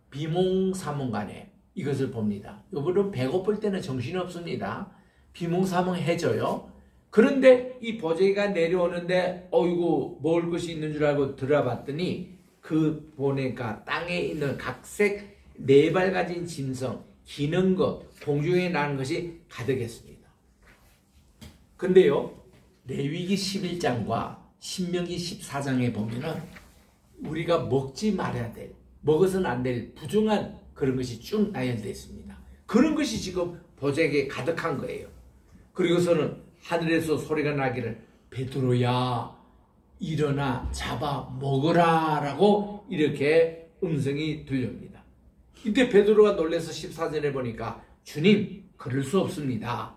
비몽사몽간에 이것을 봅니다. 여러분 배고플 때는 정신이 없습니다. 비몽사몽해져요. 그런데 이 보자기가 내려오는데 어이구 먹을 것이 있는 줄 알고 들어봤더니 그 보니까 땅에 있는 각색 네 발 가진 짐승, 기는 것, 공중에 나는 것이 가득했습니다. 근데요, 레위기 십일 장과 신명기 십사 장에 보면은 우리가 먹지 말아야 될, 먹어서는 안 될 부정한 그런 것이 쭉 나열되어 있습니다. 그런 것이 지금 보자기에 가득한 거예요. 그리고서는 하늘에서 소리가 나기를 베드로야 일어나 잡아 먹으라 라고 이렇게 음성이 들려옵니다. 이때 베드로가 놀라서 십사 절에 보니까 주님 그럴 수 없습니다.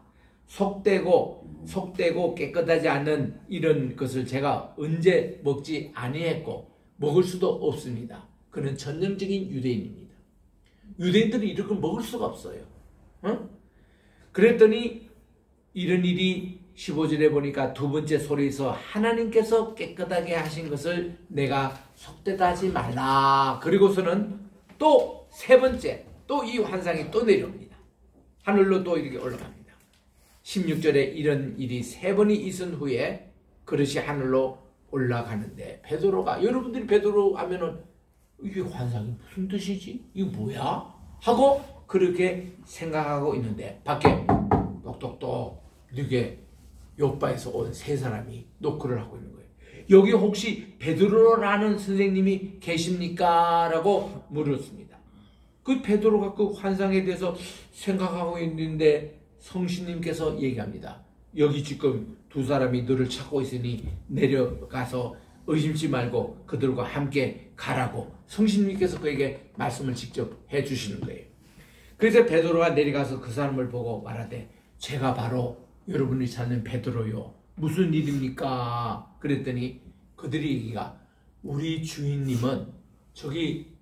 속되고 속되고 깨끗하지 않은 이런 것을 제가 언제 먹지 아니했고 먹을 수도 없습니다. 그는 전형적인 유대인입니다. 유대인들은 이런 걸 먹을 수가 없어요. 어? 그랬더니 이런 일이 십오 절에 보니까 두 번째 소리에서 하나님께서 깨끗하게 하신 것을 내가 속되다 하지 말라. 그리고서는 또 세 번째 또 이 환상이 또 내려옵니다. 하늘로 또 이렇게 올라갑니다. 십육 절에 이런 일이 세 번이 있은 후에 그릇이 하늘로 올라가는데 베드로가 여러분들이 베드로 하면은 이게 환상이 무슨 뜻이지? 이거 뭐야? 하고 그렇게 생각하고 있는데 밖에 똑똑똑 이렇게 욥바에서 온 세 사람이 노크를 하고 있는 거예요. 여기 혹시 베드로라는 선생님이 계십니까? 라고 물었습니다. 그 베드로가 그 환상에 대해서 생각하고 있는데 성신님께서 얘기합니다. 여기 지금 두 사람이 너를 찾고 있으니 내려가서 의심치 말고 그들과 함께 가라고 성신님께서 그에게 말씀을 직접 해주시는 거예요. 그래서 베드로가 내려가서 그 사람을 보고 말하되 제가 바로 여러분이 찾는 베드로요. 무슨 일입니까? 그랬더니 그들이 얘기가 우리 주인님은 저기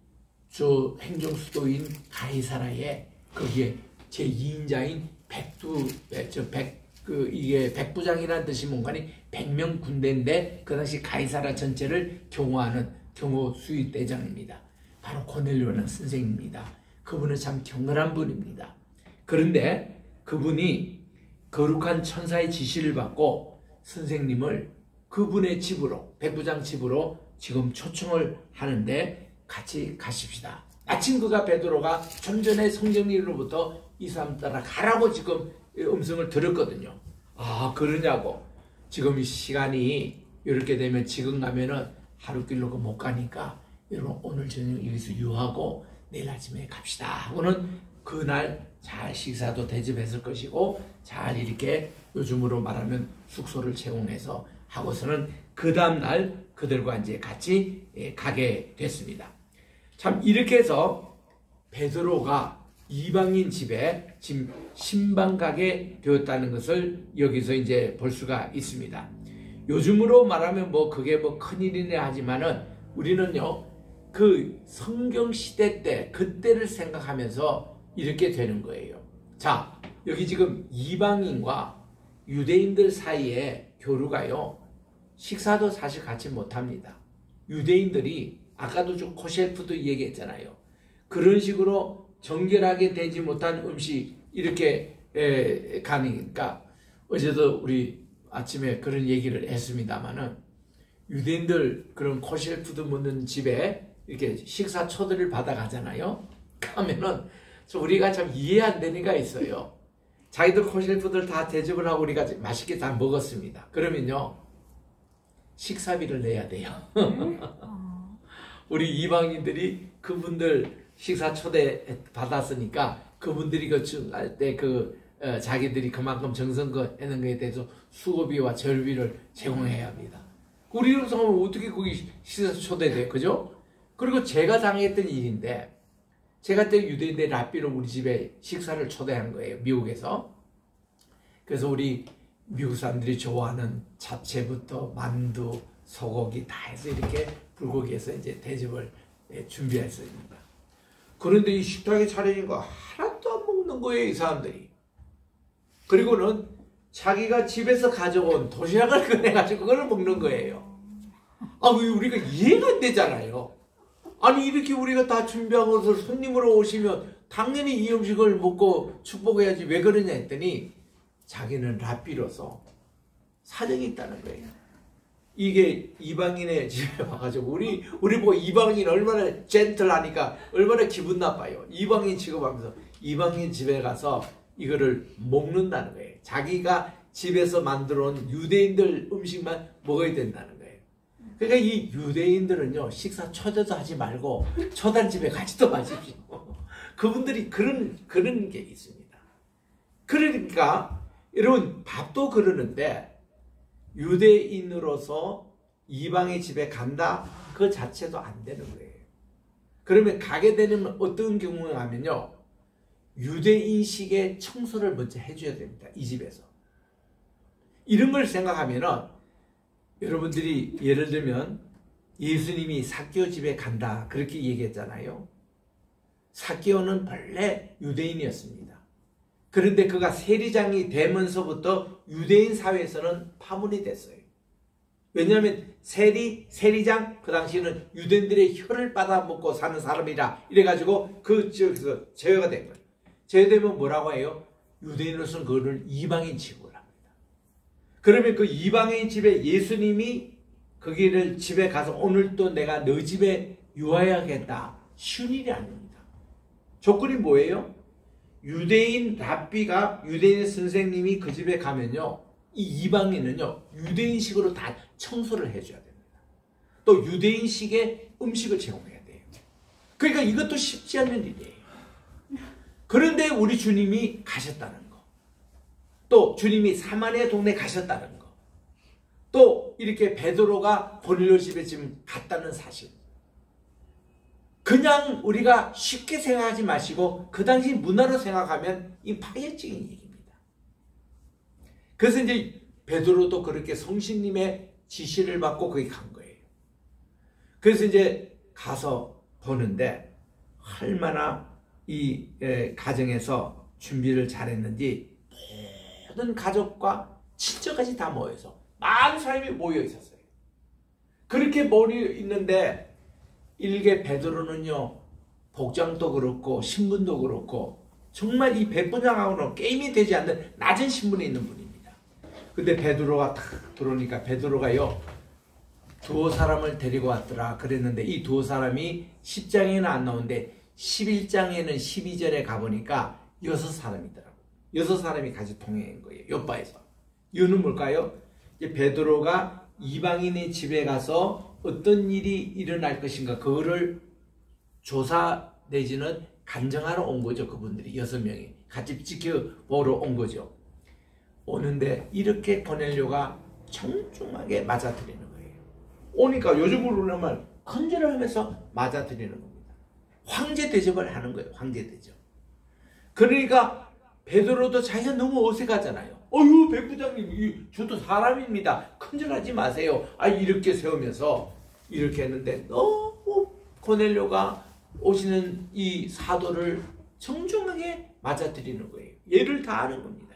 저 행정수도인 가이사라에 거기에 제이 인자인 백두 저백 그 이게 백부장이라는 뜻이 뭔가니 백 명 군대인데 그 당시 가이사라 전체를 경호하는 경호 수위 대장입니다. 바로 고넬료라는 선생입니다. 그분은 참 경건한 분입니다. 그런데 그분이 거룩한 천사의 지시를 받고 선생님을 그분의 집으로 백부장 집으로 지금 초청을 하는데 같이 가십시다. 마침 그가 베드로가 좀 전에 성경리로부터 이 사람 따라 가라고 지금 음성을 들었거든요. 아 그러냐고. 지금 이 시간이 이렇게 되면 지금 가면은 하루길로 못 가니까 여러분 오늘 저녁 여기서 유하고 내일 아침에 갑시다 하고는 그날 잘 식사도 대접했을 것이고 잘 이렇게 요즘으로 말하면 숙소를 제공해서 하고서는 그 다음날 그들과 이제 같이 가게 됐습니다. 참 이렇게 해서 베드로가 이방인 집에 지금 신방 가게 되었다는 것을 여기서 이제 볼 수가 있습니다. 요즘으로 말하면 뭐 그게 뭐 큰일이네 하지만은 우리는요 그 성경 시대 때 그때를 생각하면서 이렇게 되는 거예요. 자 여기 지금 이방인과 유대인들 사이에 교류가요 식사도 사실 같이 못합니다. 유대인들이 아까도 좀 코셰프도 얘기했잖아요. 그런 식으로 정결하게 되지 못한 음식 이렇게 에, 가니까 어제도 우리 아침에 그런 얘기를 했습니다마는 유대인들 그런 코셰프도 먹는 집에 이렇게 식사 초대를 받아가잖아요. 그러면은 우리가 참 이해 안 되는 게 있어요. 자기들 코셰프들 다 대접을 하고 우리가 맛있게 다 먹었습니다. 그러면요 식사비를 내야 돼요. 우리 이방인들이 그분들 식사 초대 받았으니까 그분들이 그할 때 그 어, 자기들이 그만큼 정성껏 하는 것에 대해서 수고비와 절비를 제공해야 합니다. 우리로 생각하면 어떻게 거기 식사 초대돼, 그죠? 그리고 제가 당했던 일인데 제가 그때 유대인들 랍비로 우리 집에 식사를 초대한 거예요, 미국에서. 그래서 우리 미국 사람들이 좋아하는 잡채부터 만두, 소고기 다 해서 이렇게 불고기에서 이제 대접을 준비했습니다. 그런데 이 식탁에 차려진 거 하나도 안 먹는 거예요, 이 사람들이. 그리고는 자기가 집에서 가져온 도시락을 꺼내가지고 그걸 먹는 거예요. 아, 왜 우리가 이해가 안 되잖아요. 아니, 이렇게 우리가 다 준비한 것을 손님으로 오시면 당연히 이 음식을 먹고 축복해야지 왜 그러냐 했더니 자기는 랍비로서 사정이 있다는 거예요. 이게 이방인의 집에 와가지고 우리 우리 뭐 이방인 얼마나 젠틀하니까 얼마나 기분 나빠요. 이방인 취급하면서 이방인 집에 가서 이거를 먹는다는 거예요. 자기가 집에서 만들어 온 유대인들 음식만 먹어야 된다는 거예요. 그러니까 이 유대인들은요 식사 초대도 하지 말고 초단집에 가지도 마십시오. 그분들이 그런 그런 게 있습니다. 그러니까 여러분 밥도 그러는데 유대인으로서 이방의 집에 간다 그 자체도 안 되는 거예요. 그러면 가게 되면 어떤 경우가 하면요 유대인식의 청소를 먼저 해줘야 됩니다. 이 집에서. 이런 걸 생각하면은 여러분들이 예를 들면 예수님이 삭개오 집에 간다 그렇게 얘기했잖아요. 삭개오는 본래 유대인이었습니다. 그런데 그가 세리장이 되면서부터 유대인 사회에서는 파문이 됐어요. 왜냐하면 세리, 세리장 그 당시에는 유대인들의 혀를 받아먹고 사는 사람이라 이래가지고 그 지역에서 제외가 된 거예요. 제외되면 뭐라고 해요? 유대인으로서는 그거를 이방인 취급을 합니다. 그러면 그 이방인 집에 예수님이 거기를 집에 가서 오늘 또 내가 너 집에 유하야겠다 쉬운 일이 아닙니다. 조건이 뭐예요? 유대인 랍비가 유대인 선생님이 그 집에 가면요 이 이방인은요 유대인식으로 다 청소를 해줘야 됩니다. 또 유대인식의 음식을 제공해야 돼요. 그러니까 이것도 쉽지 않은 일이에요. 그런데 우리 주님이 가셨다는 거, 또 주님이 사마리아 동네 가셨다는 거, 또 이렇게 베드로가 고넬료 집에 지금 갔다는 사실, 그냥 우리가 쉽게 생각하지 마시고 그 당시 문화로 생각하면 이 파격적인 얘기입니다. 그래서 이제 베드로도 그렇게 성신님의 지시를 받고 거기 간 거예요. 그래서 이제 가서 보는데 얼마나 이 에, 가정에서 준비를 잘했는지 모든 가족과 친척까지 다 모여서 많은 사람이 모여 있었어요. 그렇게 모여 있는데 일개 베드로는요, 복장도 그렇고 신분도 그렇고 정말 이 백부장하고는 게임이 되지 않는 낮은 신분에 있는 분입니다. 근데 베드로가 탁 들어오니까 베드로가요, 두어 사람을 데리고 왔더라 그랬는데 이 두어 사람이 십 장에는 안 나오는데 십일 장에는 십이 절에 가보니까 여섯 사람이더라고요. 여섯 사람이 같이 동행한 거예요. 요바에서. 이유는 뭘까요? 이제 베드로가 이방인의 집에 가서 어떤 일이 일어날 것인가 그거를 조사 내지는 간정하러 온 거죠. 그분들이 여섯 명이 같이 지켜보러 온 거죠. 오는데 이렇게 고넬료가 청중하게 맞아들이는 거예요. 오니까 요즘으로 하면 컨제를 하면서 맞아들이는 겁니다. 황제 대접을 하는 거예요. 황제 대접. 그러니까 베드로도 자기가 너무 어색하잖아요. 어휴 백부장님, 저도 사람입니다. 큰절하지 마세요. 아 이렇게 세우면서 이렇게 했는데 너무 고넬료가 오시는 이 사도를 정중하게 맞아들이는 거예요. 예를 다하는 겁니다.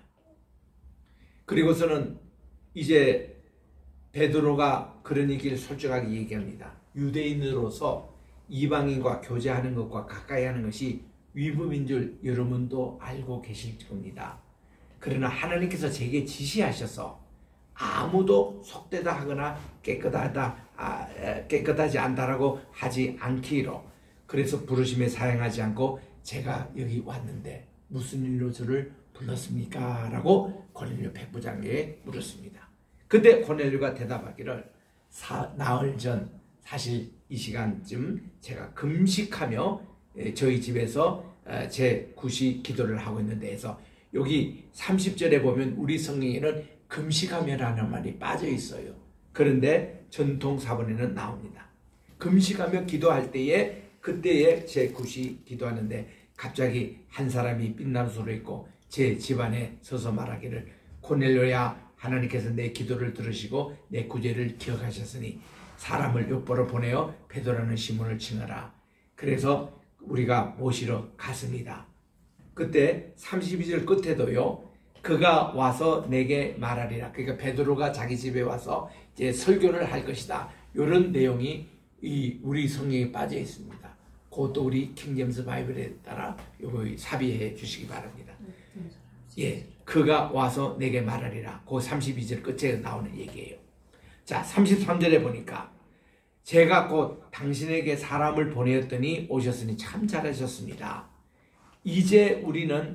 그리고서는 이제 베드로가 그런 얘기를 솔직하게 얘기합니다. 유대인으로서 이방인과 교제하는 것과 가까이 하는 것이 위법인 줄 여러분도 알고 계실 겁니다. 그러나 하나님께서 제게 지시하셔서 아무도 속되다 하거나 깨끗하다, 아, 깨끗하지 않다라고 하지 않기로, 그래서 부르심에 사용하지 않고 제가 여기 왔는데 무슨 일로 저를 불렀습니까? 라고 고넬료 백부장에게 물었습니다. 근데 고넬료가 대답하기를 사, 나흘 전 사실 이 시간쯤 제가 금식하며 저희 집에서 제 구시 기도를 하고 있는데 해서 여기 삼십 절에 보면 우리 성경에는 금식하며라는 말이 빠져 있어요. 그런데 전통 사본에는 나옵니다. 금식하며 기도할 때에 그때에 제 구시 기도하는데 갑자기 한 사람이 빛나는 있고 제 집안에 서서 말하기를 고넬료야, 하나님께서 내 기도를 들으시고 내 구제를 기억하셨으니 사람을 엿보러 보내어 베드로라는 시몬을 칭하라. 그래서 우리가 모시러 갔습니다. 그때 삼십이 절 끝에도요, 그가 와서 내게 말하리라. 그러니까 베드로가 자기 집에 와서 이제 설교를 할 것이다. 이런 내용이 이 우리 성경에 빠져 있습니다. 그것도 우리 킹제임스 바이블에 따라 요거 삽입해 주시기 바랍니다. 예, 그가 와서 내게 말하리라. 그 삼십이 절 끝에 나오는 얘기예요. 자, 삼십삼 절에 보니까 제가 곧 당신에게 사람을 보내었더니 오셨으니 참 잘하셨습니다. 이제 우리는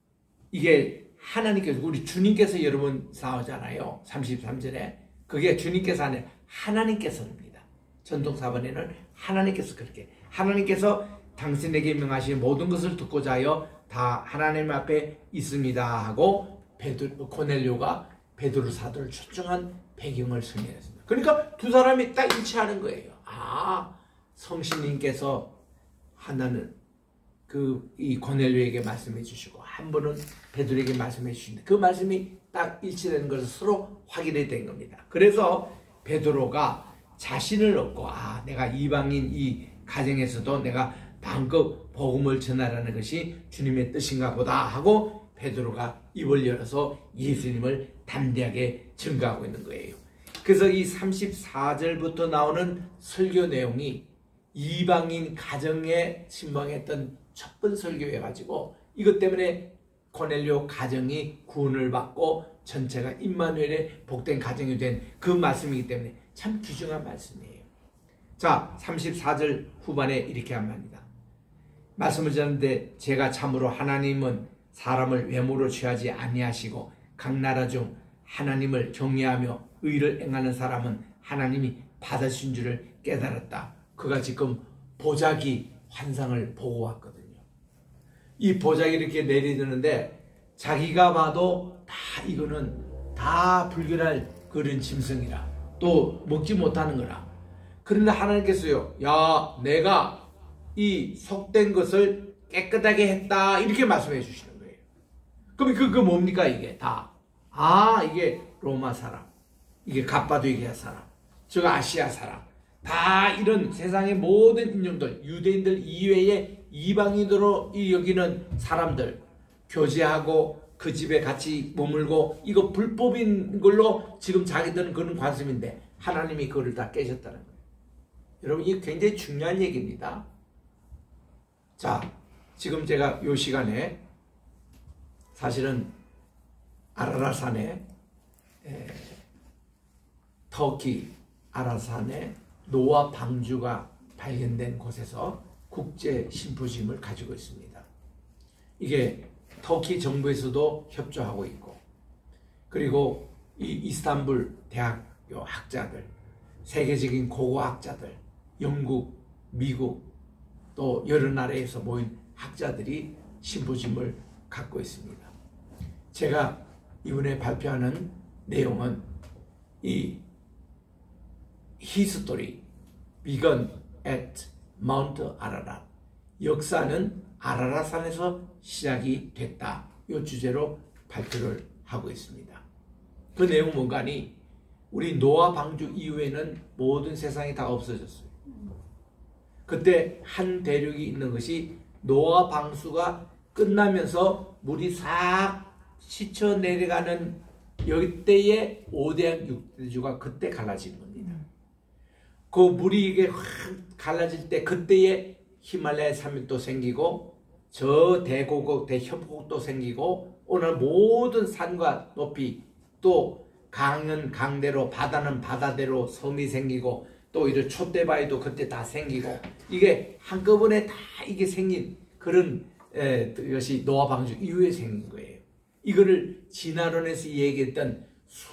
이게 하나님께서, 우리 주님께서 여러분 싸우잖아요. 삼십삼 절에. 그게 주님께서 아니라 하나님께서입니다. 전통 사본에는 하나님께서 그렇게, 하나님께서 당신에게 명하신 모든 것을 듣고자 하여 다 하나님 앞에 있습니다 하고 베드로, 고넬료가 베드로 사도를 초청한 배경을 설명했습니다. 그러니까 두 사람이 딱 일치하는 거예요. 아, 성신님께서 하나는 그 이 고넬료에게 말씀해 주시고 한 분은 베드로에게 말씀해 주시는데 그 말씀이 딱 일치되는 것을 서로 확인이 된 겁니다. 그래서 베드로가 자신을 얻고, 아, 내가 이방인 이 가정에서도 내가 방금 복음을 전하라는 것이 주님의 뜻인가 보다 하고 베드로가 입을 열어서 예수님을 담대하게 증거하고 있는 거예요. 그래서 이 삼십사 절부터 나오는 설교 내용이 이방인 가정에 신방했던 첫 번째 설교여가지고 이것 때문에 고넬료 가정이 구원을 받고 전체가 임마누엘의 복된 가정이 된 그 말씀이기 때문에 참 귀중한 말씀이에요. 자, 삼십사 절 후반에 이렇게 합니다. 말씀을 전하는데 제가 참으로 하나님은 사람을 외모로 취하지 아니하시고 각 나라 중 하나님을 경외하며 의를 행하는 사람은 하나님이 받으신 줄을 깨달았다. 그가 지금 보자기 환상을 보고 왔거든요. 이 보자기 이렇게 내리드는데 자기가 봐도 다 이거는 다 불결할 그런 짐승이라, 또 먹지 못하는 거라. 그런데 하나님께서요, 야, 내가 이 속된 것을 깨끗하게 했다, 이렇게 말씀해 주시는 거예요. 그럼 그, 그 뭡니까 이게 다? 아, 이게 로마 사람, 이게 갑바도기아 사람, 저거 아시아 사람, 다 이런 세상의 모든 인종들, 유대인들 이외의 이방인으로 이 여기는 사람들 교제하고 그 집에 같이 머물고 이거 불법인 걸로 지금 자기들은 그런 관심인데 하나님이 그걸 다 깨셨다는 거예요. 여러분 이게 굉장히 중요한 얘기입니다. 자, 지금 제가 이 시간에 사실은 아라라산에 에, 터키 아라산에 노아 방주가 발견된 곳에서 국제 심포지엄을 가지고 있습니다. 이게 터키 정부에서도 협조하고 있고, 그리고 이 이스탄불 대학 학자들, 세계적인 고고학자들, 영국, 미국 또 여러 나라에서 모인 학자들이 심포지엄을 갖고 있습니다. 제가 이번에 발표하는 내용은 이 History began at Mount Ararat, 역사는 아라라산에서 시작이 됐다, 이 주제로 발표를 하고 있습니다. 그 내용은 뭔가 하니 우리 노아 방주 이후에는 모든 세상이 다 없어졌어요. 그때 한 대륙이 있는 것이 노아 방수가 끝나면서 물이 싹 씻혀 내려가는 여기때의 오대양 육대주가 그때 갈라진 겁니다. 그 물이 이게 확 갈라질 때 그때에 히말라야 산맥도 생기고 저 대고국 대협곡도 생기고 오늘 모든 산과 높이 또 강은 강대로 바다는 바다대로 섬이 생기고 또 이런 촛대바위도 그때 다 생기고 이게 한꺼번에 다 이게 생긴 그런 에, 것이 노아 방주 이후에 생긴 거예요. 이거를 진화론에서 얘기했던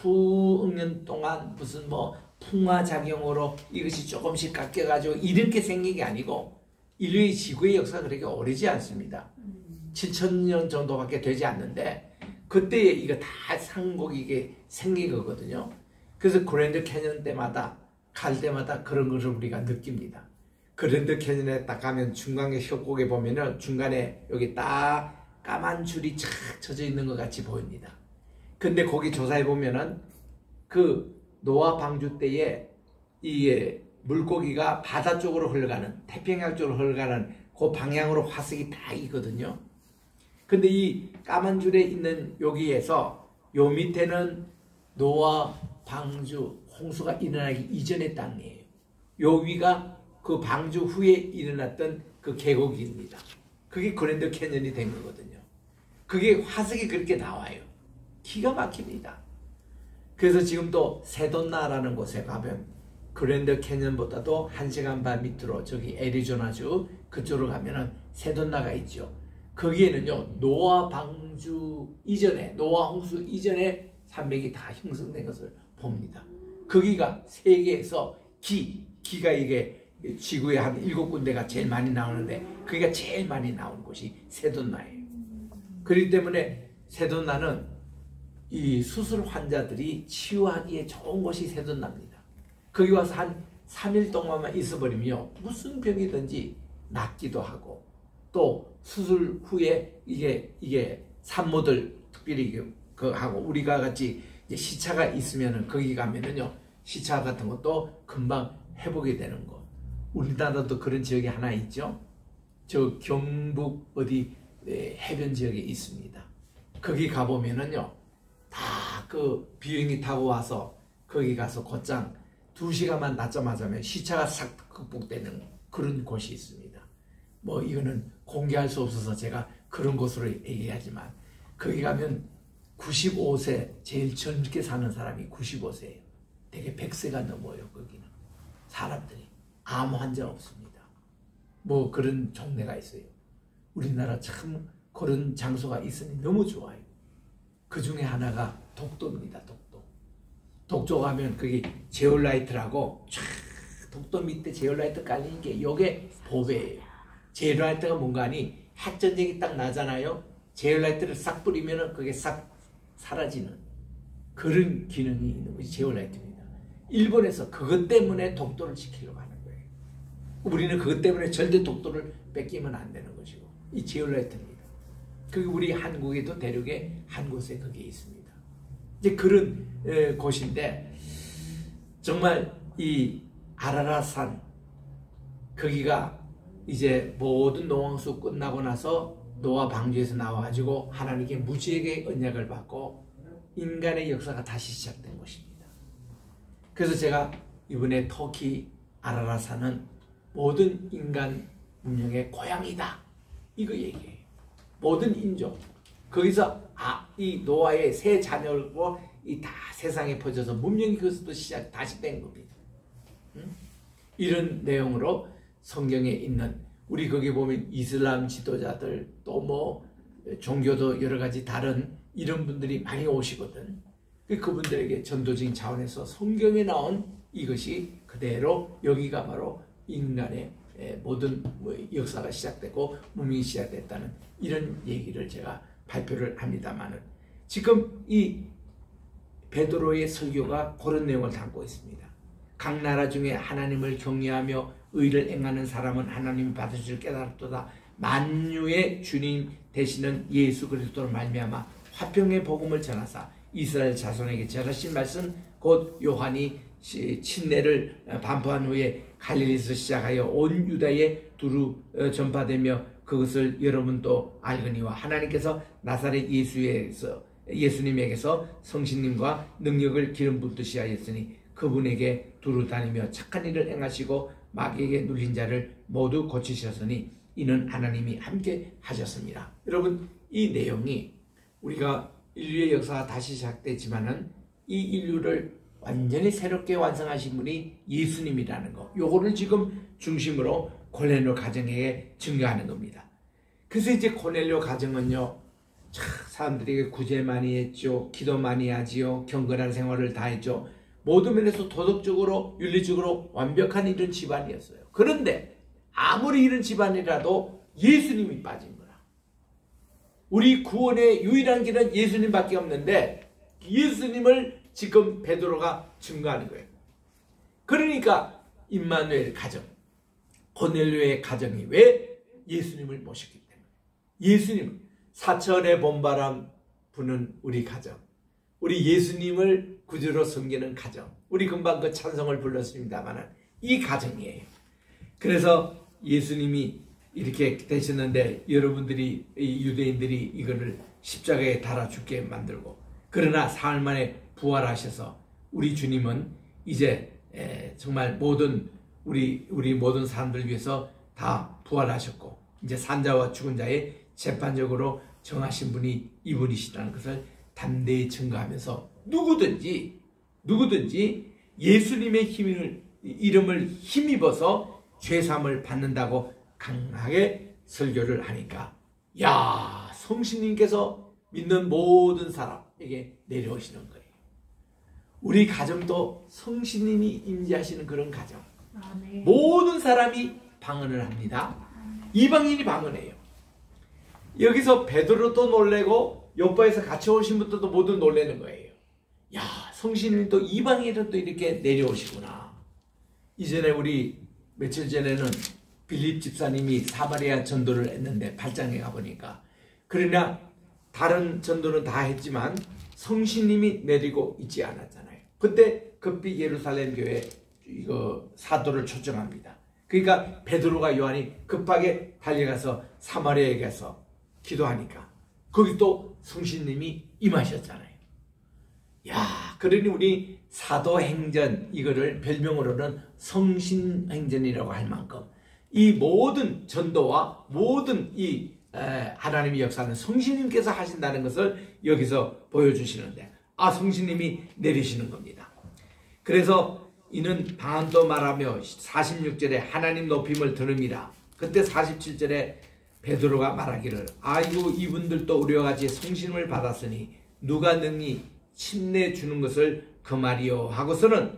수억 년 동안 무슨 뭐 풍화작용으로 이것이 조금씩 깎여가지고 이렇게 생긴 게 아니고 인류의 지구의 역사가 그렇게 오래지 않습니다. 칠천 년 정도밖에 되지 않는데 그때에 이거 다 상곡이 이게 생긴 거거든요. 그래서 그랜드 캐년 때마다 갈 때마다 그런 것을 우리가 느낍니다. 그랜드 캐년에 딱 가면 중간에 협곡에 보면은 중간에 여기 딱 까만 줄이 착 쳐져 있는 것 같이 보입니다. 근데 거기 조사해 보면은 그 노아 방주 때에 이 물고기가 바다 쪽으로 흘러가는 태평양 쪽으로 흘러가는 그 방향으로 화석이 다 있거든요. 근데 이 까만 줄에 있는 여기에서 요 밑에는 노아 방주 홍수가 일어나기 이전의 땅이에요. 요 위가 그 방주 후에 일어났던 그 계곡입니다. 그게 그랜드 캐년이 된 거거든요. 그게 화석이 그렇게 나와요. 기가 막힙니다. 그래서 지금 또 세돈나라는 곳에 가면 그랜드 캐년보다도 한 시간 반 밑으로 저기 애리조나주 그쪽으로 가면은 세돈나가 있죠. 거기에는요 노아 방주 이전에 노아 홍수 이전에 산맥이 다 형성된 것을 봅니다. 거기가 세계에서 기, 기가 이게 지구에 한 일곱 군데가 제일 많이 나오는데 거기가 제일 많이 나오는 곳이 세돈나예요. 그렇기 때문에 세돈나는 이 수술 환자들이 치유하기에 좋은 곳이 세돈나입니다. 거기 와서 한 삼 일 동안만 있어버리면 무슨 병이든지 낫기도 하고 또 수술 후에 이게 이게 산모들 특별히 그 하고 우리가 같이 이제 시차가 있으면은 거기 가면은요 시차 같은 것도 금방 회복이 되는 거. 우리나라도 그런 지역이 하나 있죠. 저 경북 어디 해변 지역에 있습니다. 거기 가보면은요 다 그 비행기 타고 와서 거기 가서 곧장 두 시간만 낮잠하자 면 시차가 싹 극복되는 그런 곳이 있습니다. 뭐 이거는 공개할 수 없어서 제가 그런 곳으로 얘기하지만 거기 가면 구십오 세 제일 젊게 사는 사람이 구십오 세예요. 되게 백 세가 넘어요. 거기는 사람들이 아무 환자 없습니다. 뭐 그런 종래가 있어요. 우리나라 참 그런 장소가 있으니 너무 좋아요. 그 중에 하나가 독도입니다. 독도. 독도 가면 거기 제올라이트라고 쫙 독도 밑에 제올라이트 깔리는 게 요게 보배예요. 제올라이트가 뭔가 하니 핵전쟁이 딱 나잖아요. 제올라이트를 싹 뿌리면은 그게 싹 사라지는 그런 기능이 있는 것이 제올라이트입니다. 일본에서 그것 때문에 독도를 지키려고 하는 거예요. 우리는 그것 때문에 절대 독도를 뺏기면 안 되는 것이고 이 제올라이트입니다. 그게 우리 한국에도 대륙에 한 곳에 그게 있습니다. 이제 그런 에, 곳인데 정말 이 아라라산 거기가 이제 모든 노왕수 끝나고 나서 노아 방주에서 나와가지고 하나님께 무지에게 언약을 받고 인간의 역사가 다시 시작된 것입니다. 그래서 제가 이번에 터키 아라라산은 모든 인간 문명의 고향이다 이거 얘기해요. 모든 인종 거기서 아, 이 노아의 세 자녀고 이 다 세상에 퍼져서 문명이 그것도 시작 다시 된 겁니다. 응? 이런 내용으로 성경에 있는 우리 거기 보면 이슬람 지도자들 또 뭐 종교도 여러 가지 다른 이런 분들이 많이 오시거든. 그분들에게 전도적인 차원에서 성경에 나온 이것이 그대로 여기가 바로 인간의 모든 역사가 시작되고 문명이 시작됐다는 이런 얘기를 제가 발표를 합니다만은 지금 이 베드로의 설교가 그런 내용을 담고 있습니다. 각 나라 중에 하나님을 경외하며 의를 행하는 사람은 하나님이 받으실 깨달았도다. 만유의 주님 되시는 예수 그리스도로 말미암아 화평의 복음을 전하사 이스라엘 자손에게 전하신 말씀 곧 요한이 침례를 반포한 후에 갈릴리에서 시작하여 온 유다에 두루 전파되며 그것을 여러분도 알거니와 하나님께서 나사렛 예수에서 예수님에게서 성신님과 능력을 기름 붓듯이 하였으니 그분에게 두루 다니며 착한 일을 행하시고 마귀에게 눌린 자를 모두 고치셨으니 이는 하나님이 함께 하셨습니다. 여러분 이 내용이 우리가 인류의 역사가 다시 시작됐지만은 이 인류를 완전히 새롭게 완성하신 분이 예수님이라는 거 요거를 지금 중심으로 고넬료 가정에게 증거하는 겁니다. 그래서 이제 고넬료 가정은요 참 사람들에게 구제 많이 했죠. 기도 많이 하지요. 경건한 생활을 다 했죠. 모든 면에서 도덕적으로 윤리적으로 완벽한 이런 집안이었어요. 그런데 아무리 이런 집안이라도 예수님이 빠진 거라. 우리 구원의 유일한 길은 예수님밖에 없는데 예수님을 지금 베드로가 증거하는 거예요. 그러니까 임마누엘 가정, 고넬료의 가정이 왜 예수님을 모셨기 때문에 예수님 사철의 봄바람 부는 우리 가정, 우리 예수님을 구주로 섬기는 가정, 우리 금방 그 찬송을 불렀습니다만 이 가정이에요. 그래서 예수님이 이렇게 되셨는데 여러분들이 유대인들이 이거를 십자가에 달아 죽게 만들고 그러나 사흘 만에 부활하셔서 우리 주님은 이제 정말 모든 우리 우리 모든 사람들 위해서 다 부활하셨고 이제 산자와 죽은 자의 재판적으로 정하신 분이 이분이시라는 것을 담대히 증거하면서 누구든지 누구든지 예수님의 힘을 이름을 힘입어서 죄사함을 받는다고 강하게 설교를 하니까 야 성신님께서 믿는 모든 사람에게 내려오시는 거예요. 우리 가정도 성신님이 임재하시는 그런 가정. 아, 네. 모든 사람이 방언을 합니다. 이방인이 방언해요. 여기서 베드로도 놀래고 요바에서 같이 오신 분들도 모두 놀래는 거예요. 야 성신님이 또 이방인으로 또 이렇게 내려오시구나. 이전에 우리 며칠 전에는 빌립 집사님이 사마리아 전도를 했는데 팔 장에 가보니까 그러나 다른 전도는 다 했지만 성신님이 내리고 있지 않았잖아요. 그때 급히 예루살렘 교회 이거 사도를 초청합니다. 그러니까 베드로가 요한이 급하게 달려가서 사마리아에 가서 기도하니까 거기 또 성신님이 임하셨잖아요. 야, 그러니 우리 사도행전 이거를 별명으로는 성신행전이라고 할 만큼 이 모든 전도와 모든 이 에, 하나님의 역사는 성신님께서 하신다는 것을 여기서 보여주시는데 아 성신님이 내리시는 겁니다. 그래서 이는 방언도 말하며 사십육 절에 하나님 높임을 들음이라. 그때 사십칠 절에 베드로가 말하기를 아이고 이분들도 우리와 같이 성신을 받았으니 누가 능히 침례 주는 것을 금하리요 하고서는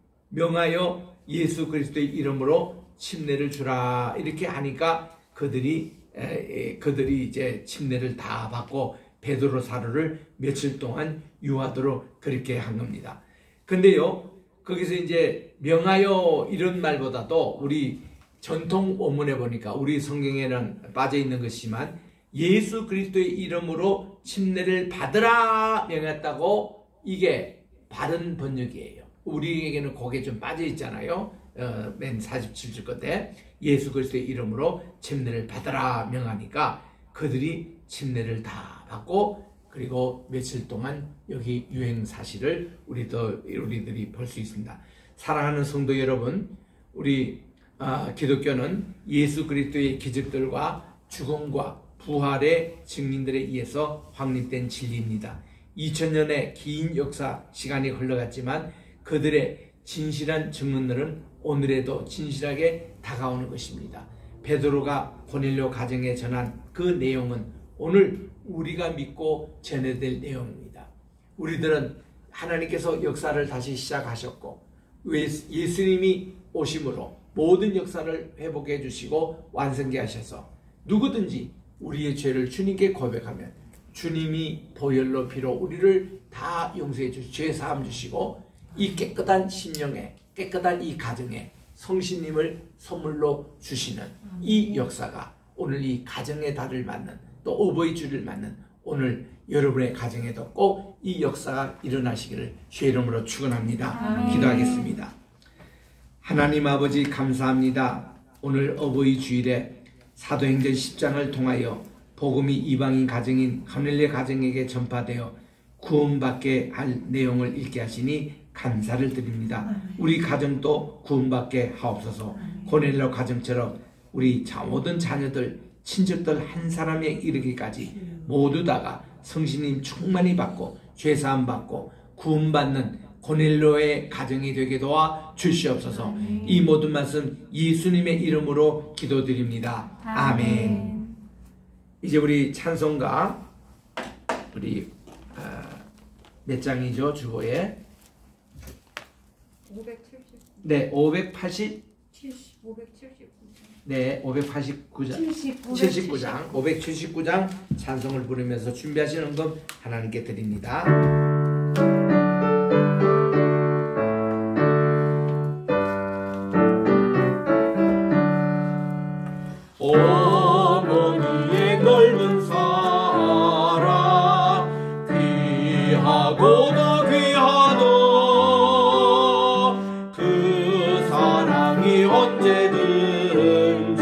명하여 예수 그리스도의 이름으로 침례를 주라 이렇게 하니까 그들이 에, 에, 그들이 이제 침례를 다 받고 베드로 사로를 며칠 동안 유하도록 그렇게 한 겁니다. 근데요 거기서 이제 명하여 이런 말보다도 우리 전통 원문에 보니까 우리 성경에는 빠져 있는 것이지만 예수 그리스도의 이름으로 침례를 받으라 명했다고 이게 바른 번역이에요. 우리에게는 그게 좀 빠져 있잖아요. 어, 맨 사십칠 절 끝에 예수 그리스도의 이름으로 침례를 받아라 명하니까 그들이 침례를 다 받고 그리고 며칠 동안 여기 유행 사실을 우리도 우리들이 볼 수 있습니다. 사랑하는 성도 여러분, 우리 아, 기독교는 예수 그리스도의 기적들과 죽음과 부활의 증인들에 의해서 확립된 진리입니다. 이천 년의 긴 역사 시간이 흘러갔지만 그들의 진실한 증언들은 오늘에도 진실하게 다가오는 것입니다. 베드로가 고넬료 가정에 전한 그 내용은 오늘 우리가 믿고 전해될 내용입니다. 우리들은 하나님께서 역사를 다시 시작하셨고 예수님이 오심으로 모든 역사를 회복해 주시고 완성케 하셔서 누구든지 우리의 죄를 주님께 고백하면 주님이 보혈로 피로 우리를 다 용서해 주시고 죄 사함 주시고 이 깨끗한 심령에 깨끗한 이 가정에 성신님을 선물로 주시는 이 역사가 오늘 이 가정의 달을 맞는 또 오버의 주를 맞는 오늘 여러분의 가정에도 꼭 이 역사가 일어나시기를 주의 이름으로 축원합니다. 아멘. 기도하겠습니다. 하나님 아버지 감사합니다. 오늘 어버이 주일에 사도행전 십 장을 통하여 복음이 이방인 가정인 고넬료 가정에게 전파되어 구원받게 할 내용을 읽게 하시니 감사를 드립니다. 우리 가정도 구원받게 하옵소서. 고넬료 가정처럼 우리 모든 자녀들 친척들 한 사람에 이르기까지 모두 다가 성신님 충만히 받고 죄사함 받고 구원받는 고넬료의 가정이 되게 도와 주시옵소서. 아멘. 이 모든 말씀 예수님의 이름으로 기도드립니다. 아멘. 아멘. 이제 우리 찬송가 우리 어, 몇 장이죠? 주보에 오백칠십. 네, 오백팔십. 칠십, 오백칠십구 장. 네, 오백팔십구 장. 칠십, 칠십구 장. 오백칠십구 장 찬송을 부르면서 준비하신 은금 하나님께 드립니다. 어머니의 넓은 사랑 귀하고도 귀하도 그 사랑이 언제든지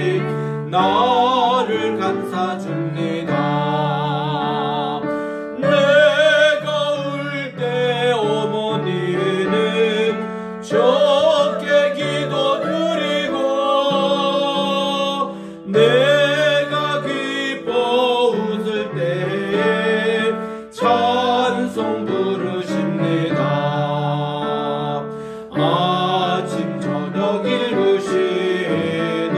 나를 감싸줍니다. 내가 울 때 어머니는 적게 기도드리고 내가 기뻐 웃을 때에 찬송 부르십니다. 아침 저녁 읽으시던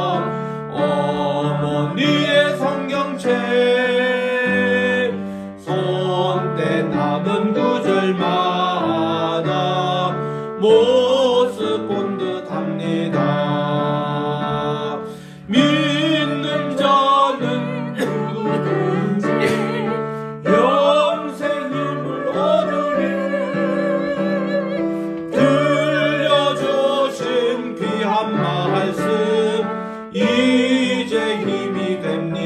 어머니의 성경책 손때 남은 구절마다 모습 본 듯합니다. 믿는 자는 누구든지 영생 힘을 얻으리. 들려주신 귀한 말씀 이제 힘이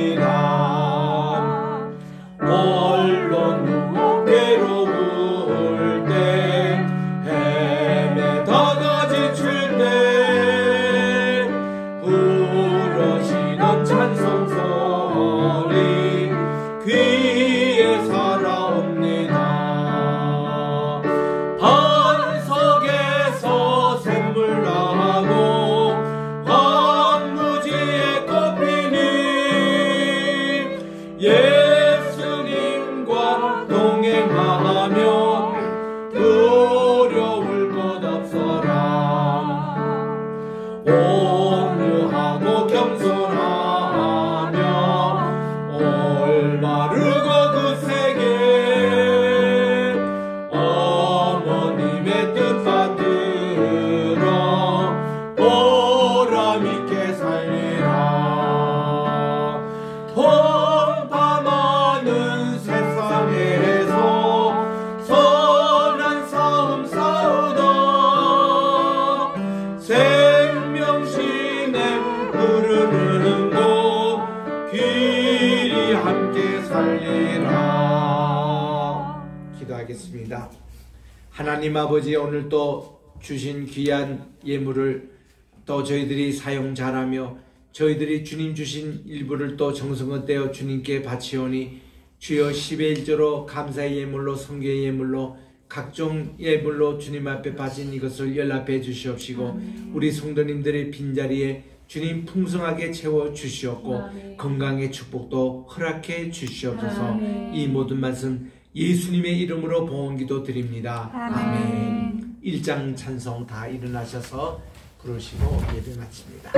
됩니다. 홀로 누워 괴로울 때 헤매다가 지칠 때 부르시던 찬송 소리 귀에 살아옵니다. 반석에서 샘물 나고 황무지에 꽃피니 예수님과 동행하며 두려울 것 없어라. 온유하고 겸손하며 올바르고 굳세게 어머님의 뜻 받들어 보람있게 살리라. 통파많은 세상에서 선한 싸움 싸우다 생명신에 흐르는 곳 길이 함께 살리라. 기도하겠습니다. 하나님 아버지, 오늘 또 주신 귀한 예물을 또 저희들이 사용 잘하며 저희들이 주님 주신 일부를 또 정성껏 떼어 주님께 바치오니 주여 십의 일조로 감사의 예물로 성교의 예물로 각종 예물로 주님 앞에 바친 이것을 연락해 주시옵시고 아멘. 우리 성도님들의 빈자리에 주님 풍성하게 채워 주시옵고 아멘. 건강의 축복도 허락해 주시옵소서. 아멘. 이 모든 말씀 예수님의 이름으로 봉헌기도 드립니다. 아멘. 일 장 찬송 다 일어나셔서 부르시고 예배 마칩니다.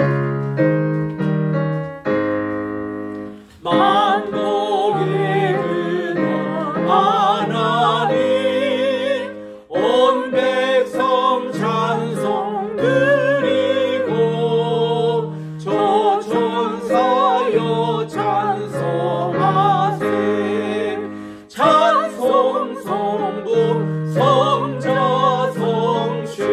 만복의 근원 하나님 온 백성 찬송 드리고 저 천사여 찬송하세 찬송 성부 성자 성신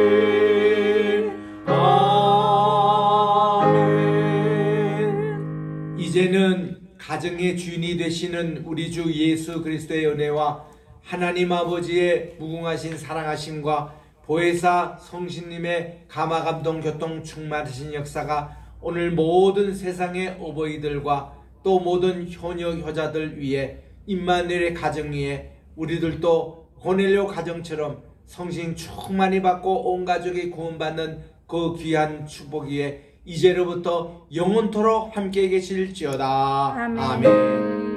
아멘. 이제는 가정의 주인이 되시는 우리 주 예수 그리스도의 은혜와 하나님 아버지의 무궁하신 사랑하심과 보혜사 성신님의 감화감동 교통 충만하신 역사가 오늘 모든 세상의 어버이들과 또 모든 효녀 효자들 위에 임마누엘의 가정 위에 우리들도 고넬료 가정처럼 성신 충만히 받고 온 가족이 구원받는 그 귀한 축복 위에 이제로부터 영원토록 함께 계실지어다. 아멘. 아멘.